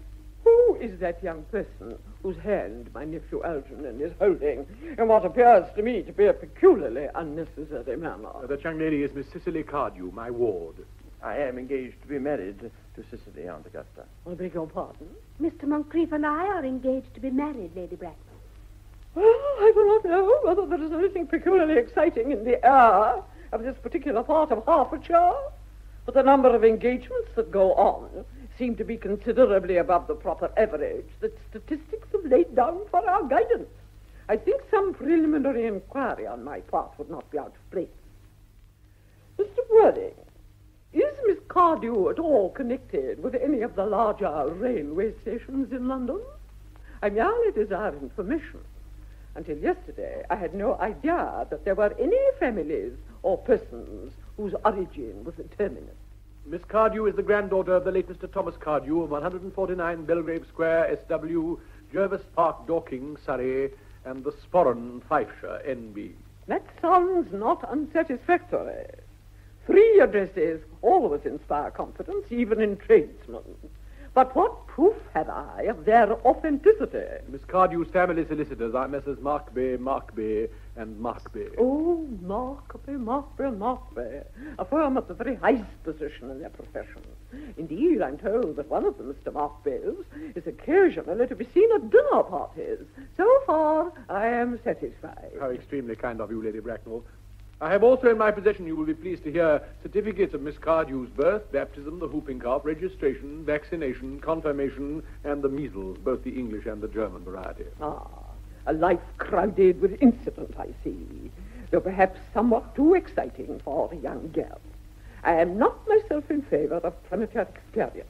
Who is that young person whose hand my nephew Algernon is holding in what appears to me to be a peculiarly unnecessary manner? Uh, that young lady is Miss Cicely Cardew, my ward. I am engaged to be married to Cicely, Aunt Augusta. I beg your pardon? Mister Moncrief and I are engaged to be married, Lady Bracknell. Well, I do not know whether there is anything peculiarly exciting in the air of this particular part of Hertfordshire, but the number of engagements that go on seem to be considerably above the proper average that statistics have laid down for our guidance. I think some preliminary inquiry on my part would not be out of place. Mister Worthing, is Miss Cardew at all connected with any of the larger railway stations in London? I merely desire information. Until yesterday, I had no idea that there were any families or persons whose origin was the terminus. Miss Cardew is the granddaughter of the late Mister Thomas Cardew of one forty-nine Belgrave Square, S W, Jervis Park, Dorking, Surrey, and the Sporran, Fifeshire, N B. That sounds not unsatisfactory. Three addresses always inspire confidence, even in tradesmen. But what proof have I of their authenticity? Miss Cardew's family solicitors are Messrs. Markby, Markby, and Markby. Oh, Markby, Markby, and Markby. A firm at the very highest position in their profession. Indeed, I'm told that one of the Mister Markbys is occasionally to be seen at dinner parties. So far, I am satisfied. How extremely kind of you, Lady Bracknell. I have also in my possession, you will be pleased to hear, certificates of Miss Cardew's birth, baptism, the whooping cough, registration, vaccination, confirmation, and the measles, both the English and the German variety. Ah, a life crowded with incident, I see, though perhaps somewhat too exciting for a young girl. I am not myself in favor of premature experience.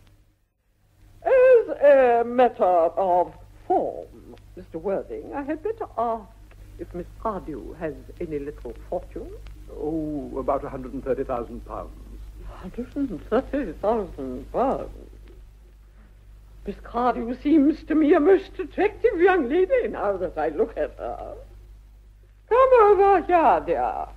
As a matter of form, Mister Worthing, I had better ask if Miss Cardew has any little fortune. Oh, about one hundred thirty thousand pounds. one hundred thirty thousand pounds. Miss Cardew seems to me a most attractive young lady now that I look at her. Come over here, dear.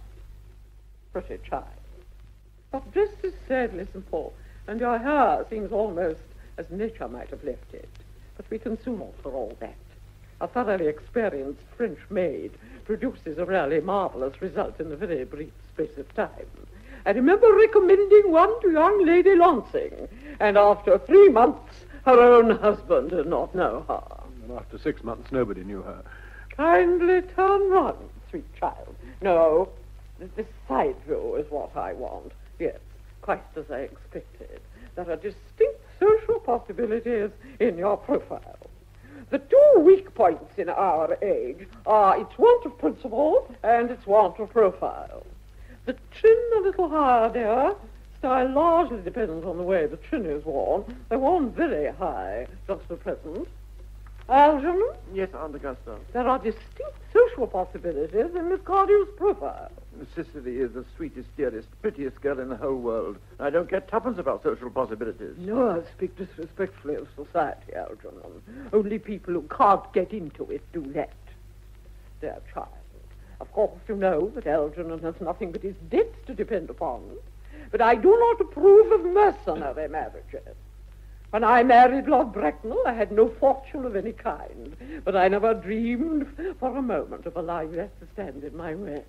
Pretty child. Your dress is sadly simple, and your hair seems almost as nature might have left it. But we can soon alter all that. A thoroughly experienced French maid produces a really marvelous result in a very brief space of time. I remember recommending one to young Lady Lancing, and after three months, her own husband did not know her. And after six months, nobody knew her. Kindly turn round, sweet child. No, this side view is what I want. Yes, quite as I expected. There are distinct social possibilities in your profile. The two weak points in our age are its want of principle and its want of profile. The chin a little higher, dear. Style largely depends on the way the chin is worn. They're worn very high just for present. Algernon? Yes, Aunt Augusta. There are distinct social possibilities in Miss Cardew's profile. Cicely is the sweetest, dearest, prettiest girl in the whole world. I don't get tuppence about social possibilities. No, I speak disrespectfully of society, Algernon. Only people who can't get into it do that. Dear child, of course you know that Algernon has nothing but his debts to depend upon. But I do not approve of mercenary marriages. When I married Lord Bracknell, I had no fortune of any kind, but I never dreamed for a moment of allowing that to stand in my way.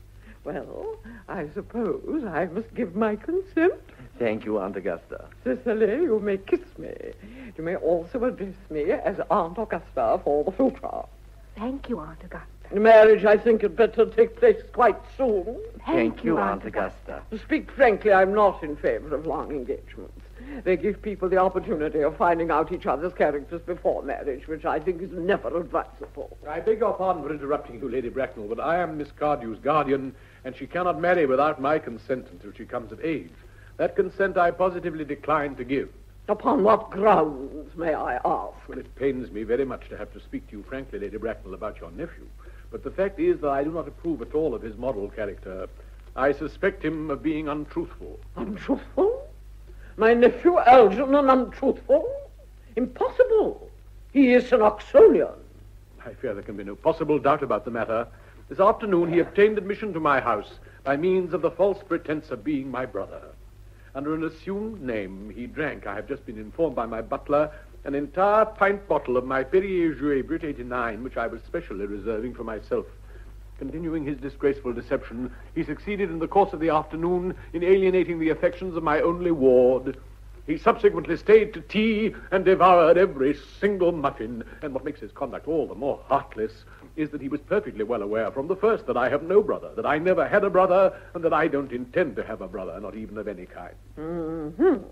Well, I suppose I must give my consent. Thank you, Aunt Augusta. Cicely, you may kiss me. You may also address me as Aunt Augusta for the future. Thank you, Aunt Augusta. The marriage, I think, had better take place quite soon. Thank, Thank you, Aunt Augusta. Augusta. To speak frankly, I'm not in favor of long engagements. They give people the opportunity of finding out each other's characters before marriage, which I think is never advisable. I beg your pardon for interrupting you, Lady Bracknell, but I am Miss Cardew's guardian, and she cannot marry without my consent until she comes of age. That consent I positively decline to give. Upon what grounds, may I ask? Well, it pains me very much to have to speak to you frankly, Lady Bracknell, about your nephew. But the fact is that I do not approve at all of his moral character. I suspect him of being untruthful. Untruthful? My nephew Algernon untruthful? Impossible. He is an Oxonian. I fear there can be no possible doubt about the matter. This afternoon he obtained admission to my house by means of the false pretense of being my brother. Under an assumed name, he drank, I have just been informed by my butler, An entire pint bottle of my Perrier Jouet Brut eighty-nine, which I was specially reserving for myself. Continuing his disgraceful deception, he succeeded in the course of the afternoon in alienating the affections of my only ward. He subsequently stayed to tea and devoured every single muffin, and what makes his conduct all the more heartless is that he was perfectly well aware from the first that I have no brother, that I never had a brother, and that I don't intend to have a brother, not even of any kind. Mm-hmm.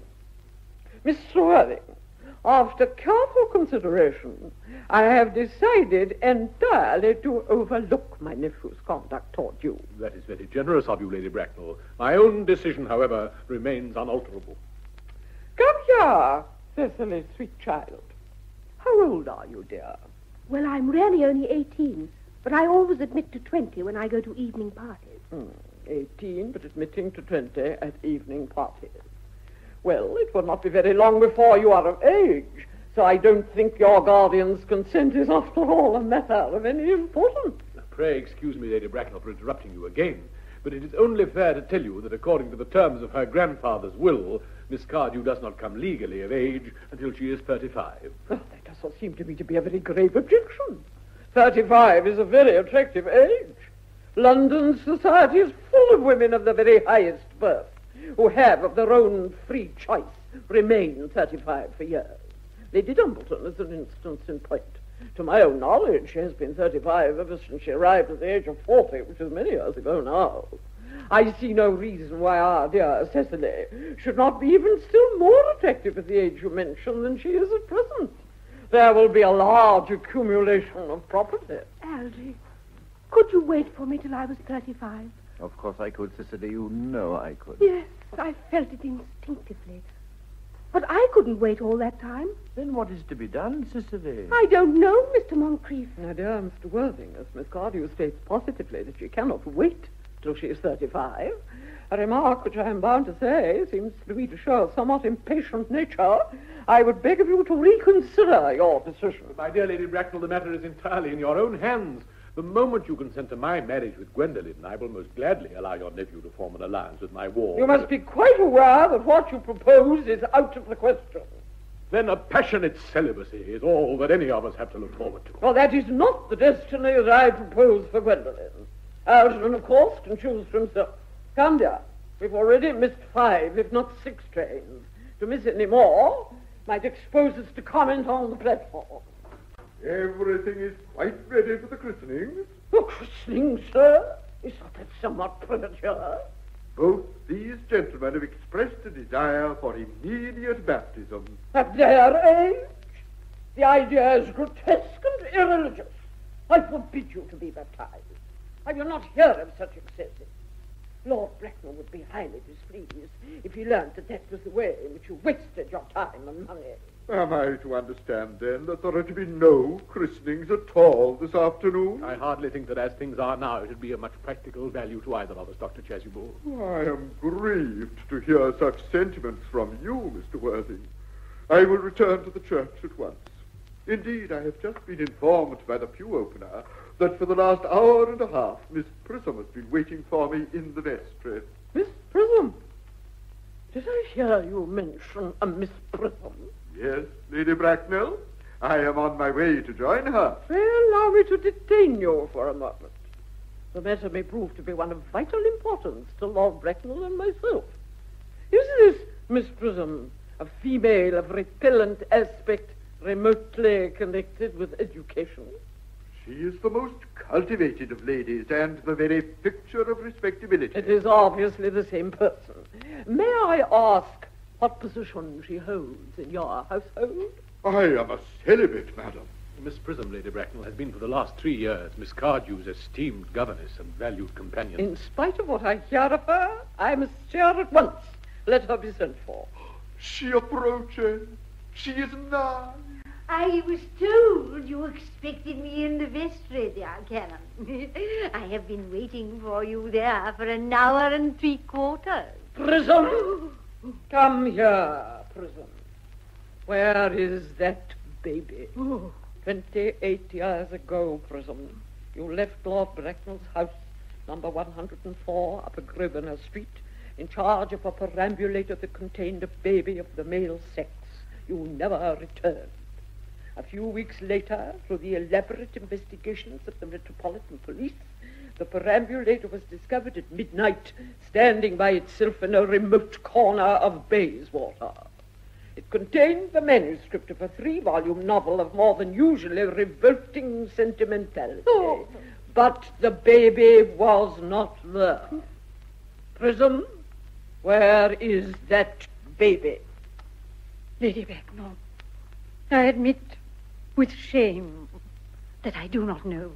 Mister Worthing, after careful consideration, I have decided entirely to overlook my nephew's conduct toward you. That is very generous of you, Lady Bracknell. My own decision, however, remains unalterable. Come here, Cecily, sweet child. How old are you, dear? Well, I'm really only eighteen, but I always admit to twenty when I go to evening parties. Hmm. Eighteen, but admitting to twenty at evening parties. Well, it will not be very long before you are of age, so I don't think your guardian's consent is, after all, a matter of any importance. Pray excuse me, Lady Bracknell, for interrupting you again, but it is only fair to tell you that according to the terms of her grandfather's will, Miss Cardew does not come legally of age until she is thirty-five. Oh, that does not seem to me to be a very grave objection. Thirty-five is a very attractive age. London society is full of women of the very highest birth, who have, of their own free choice, remained thirty-five for years. Lady Dumbleton is an instance in point. To my own knowledge, she has been thirty-five ever since she arrived at the age of forty, which is many years ago now. I see no reason why our dear Cecily should not be even still more attractive at the age you mention than she is at present. There will be a large accumulation of property. Algy, could you wait for me till I was thirty-five? Of course I could, Cecily. You know I could. Yes, I felt it instinctively. But I couldn't wait all that time. Then what is to be done, Cecily? I don't know, Mister Moncrief. My dear Mister Worthing, as Miss Cardew states positively that she cannot wait till she is thirty-five, a remark which I am bound to say seems to me to show a somewhat impatient nature, I would beg of you to reconsider your decision. My dear Lady Bracknell, the matter is entirely in your own hands. The moment you consent to my marriage with Gwendolen, I will most gladly allow your nephew to form an alliance with my ward. You must be quite aware that what you propose is out of the question. Then a passionate celibacy is all that any of us have to look forward to. Well, that is not the destiny that I propose for Gwendolen. Algernon, of course, can choose for himself. Come, dear, we've already missed five, if not six trains. To miss any more might expose us to comment on the platform. Everything is quite ready for the christening. The christening, sir? Is not that somewhat premature? Both these gentlemen have expressed a desire for immediate baptism. At their age? The idea is grotesque and irreligious. I forbid you to be baptized. I will not hear of such excesses. Lord Bracknell would be highly displeased if he learnt that that was the way in which you wasted your time and money. Am I to understand, then, that there are to be no christenings at all this afternoon? I hardly think that as things are now, it would be of much practical value to either of us, Doctor Chasuble. I am grieved to hear such sentiments from you, Mister Worthing. I will return to the church at once. Indeed, I have just been informed by the pew opener that for the last hour and a half, Miss Prism has been waiting for me in the vestry. Miss Prism? Did I hear you mention a Miss Prism? Yes, Lady Bracknell. I am on my way to join her. Well, allow me to detain you for a moment. The matter may prove to be one of vital importance to Lord Bracknell and myself. Is this Miss Prism a female of repellent aspect, remotely connected with education? She is the most cultivated of ladies and the very picture of respectability. It is obviously the same person. May I ask what position she holds in your household? I am a celibate, madam. Miss Prism, Lady Bracknell, has been for the last three years Miss Cardew's esteemed governess and valued companion. In spite of what I hear of her, I must hear at once. Let her be sent for. She approaches. She is nigh. I was told you expected me in the vestry, dear Canon. I have been waiting for you there for an hour and three quarters. Prism! Come here, Prism. Where is that baby? Oh. Twenty-eight years ago, Prism, you left Lord Bracknell's house, number one hundred four, Upper Grosvenor Street, in charge of a perambulator that contained a baby of the male sex. You never returned. A few weeks later, through the elaborate investigations of the Metropolitan Police, the perambulator was discovered at midnight, standing by itself in a remote corner of Bayswater. It contained the manuscript of a three-volume novel of more than usually revolting sentimentality. Oh. But the baby was not there. Prism, where is that baby? Lady Bracknell, I admit with shame that I do not know.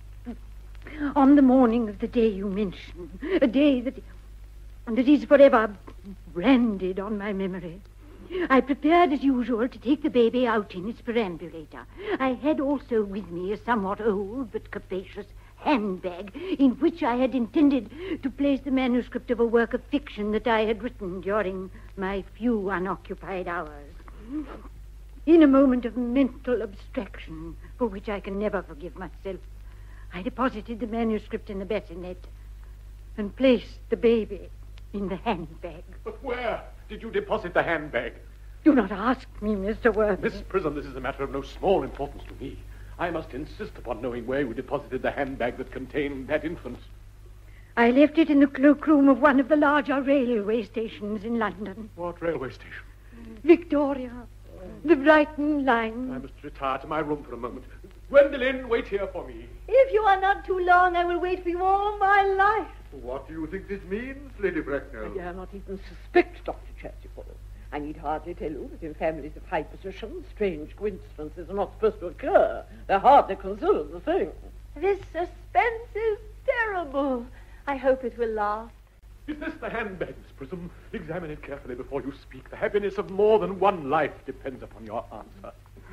On the morning of the day you mention, a day that, that is forever branded on my memory, I prepared as usual to take the baby out in its perambulator. I had also with me a somewhat old but capacious handbag in which I had intended to place the manuscript of a work of fiction that I had written during my few unoccupied hours. In a moment of mental abstraction, for which I can never forgive myself, I deposited the manuscript in the bassinet and placed the baby in the handbag. But where did you deposit the handbag? Do not ask me, Mister Worthing. Miss Prism, this is a matter of no small importance to me. I must insist upon knowing where you deposited the handbag that contained that infant. I left it in the cloakroom of one of the larger railway stations in London. What railway station? Victoria. The Brighton line. I must retire to my room for a moment. Gwendolen, wait here for me. If you are not too long, I will wait for you all my life. What do you think this means, Lady Bracknell? I dare not even suspect, Doctor Chasuble. I need hardly tell you that in families of high position, strange coincidences are not supposed to occur. They're hardly considered the thing. This suspense is terrible. I hope it will last. Is this the handbag, Miss Prism? Examine it carefully before you speak. The happiness of more than one life depends upon your answer.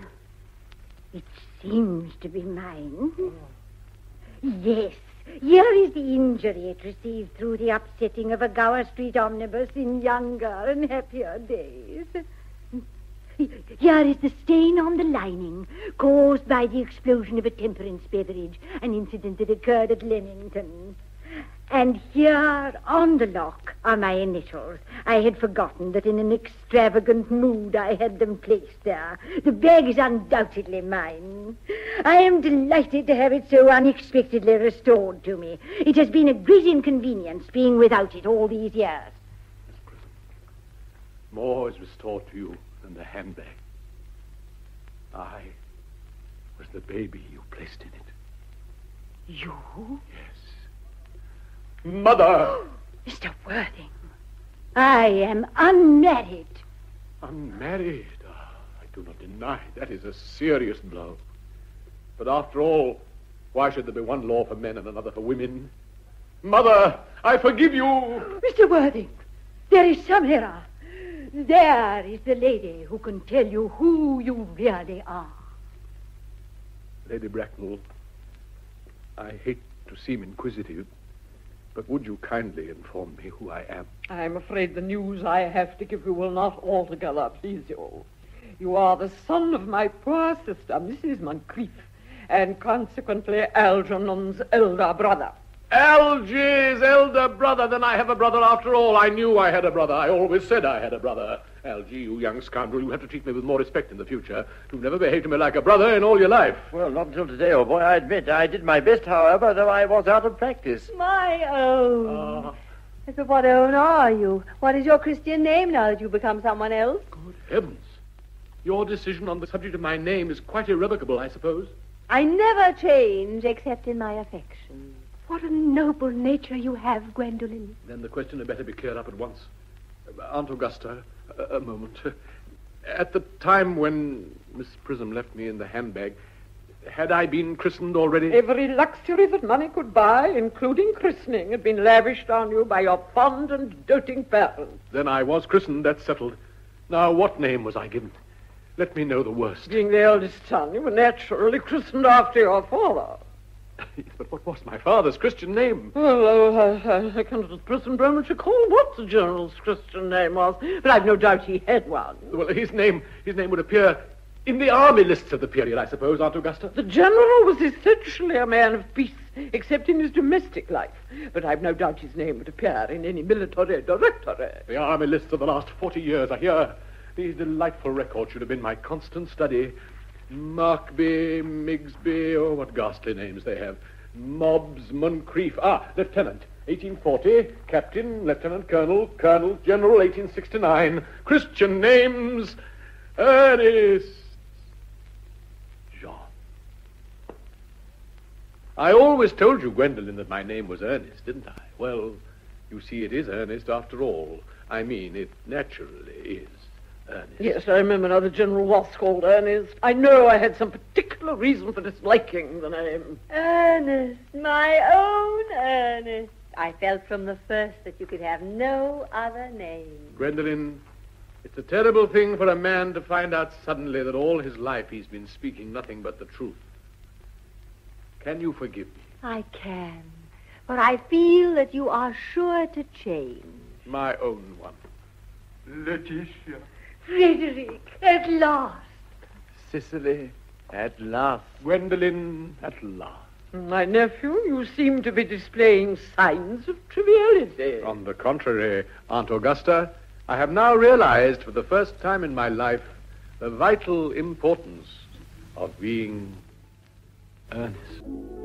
It seems to be mine. Oh. Yes. Here is the injury it received through the upsetting of a Gower Street omnibus in younger and happier days. Here is the stain on the lining caused by the explosion of a temperance beverage, an incident that occurred at Leamington. And here on the lock are my initials. I had forgotten that in an extravagant mood I had them placed there. The bag is undoubtedly mine. I am delighted to have it so unexpectedly restored to me. It has been a great inconvenience being without it all these years. Miss Prism, more is restored to you than the handbag. I was the baby you placed in it. You? Yes. Mother! Mister Worthing, I am unmarried. Unmarried? Oh, I do not deny that is a serious blow. But after all, why should there be one law for men and another for women? Mother, I forgive you. Mister Worthing, there is some error. There is the lady who can tell you who you really are. Lady Bracknell, I hate to seem inquisitive, but would you kindly inform me who I am? I'm afraid the news I have to give you will not altogether please you. You are the son of my poor sister, Missus Moncrief, and consequently Algernon's elder brother. Algy's elder brother? Then I have a brother after all. I knew I had a brother. I always said I had a brother. Algy, you young scoundrel, you have to treat me with more respect in the future. You've never behaved to me like a brother in all your life. Well, not until today, old boy, I admit. I did my best, however, though I was out of practice. My own. Uh, But what own are you? What is your Christian name now that you've become someone else? Good heavens. Your decision on the subject of my name is quite irrevocable, I suppose. I never change except in my affection. What a noble nature you have, Gwendolen. Then the question had better be cleared up at once. Uh, Aunt Augusta, a, a moment. At the time when Miss Prism left me in the handbag, had I been christened already? Every luxury that money could buy, including christening, had been lavished on you by your fond and doting parents. Then I was christened, that's settled. Now, what name was I given? Let me know the worst. Being the eldest son, you were naturally christened after your father. But what was my father's Christian name? Well, uh, I, I cannot at present moment recall what the General's Christian name was, but I've no doubt he had one. Well, his name, his name would appear in the army lists of the period, I suppose, Aunt Augusta. The General was essentially a man of peace, except in his domestic life, but I've no doubt his name would appear in any military directory. The army lists of the last forty years are here. These delightful records should have been my constant study. Markby, Migsby, oh, what ghastly names they have. Mobbs, Moncrief. Ah, Lieutenant, eighteen forty. Captain, Lieutenant Colonel, Colonel, General, eighteen sixty-nine. Christian names, Ernest. John. I always told you, Gwendolen, that my name was Ernest, didn't I? Well, you see, it is Ernest after all. I mean, it naturally is Ernest. Yes, I remember now the General was called Ernest. I know I had some particular reason for disliking the name. Ernest, my own Ernest. I felt from the first that you could have no other name. Gwendolen, it's a terrible thing for a man to find out suddenly that all his life he's been speaking nothing but the truth. Can you forgive me? I can, but I feel that you are sure to change. My own one. Letitia. Frederick, at last. Cicely, at last. Gwendolen, at last. My nephew, you seem to be displaying signs of triviality. On the contrary, Aunt Augusta, I have now realized for the first time in my life the vital importance of being earnest.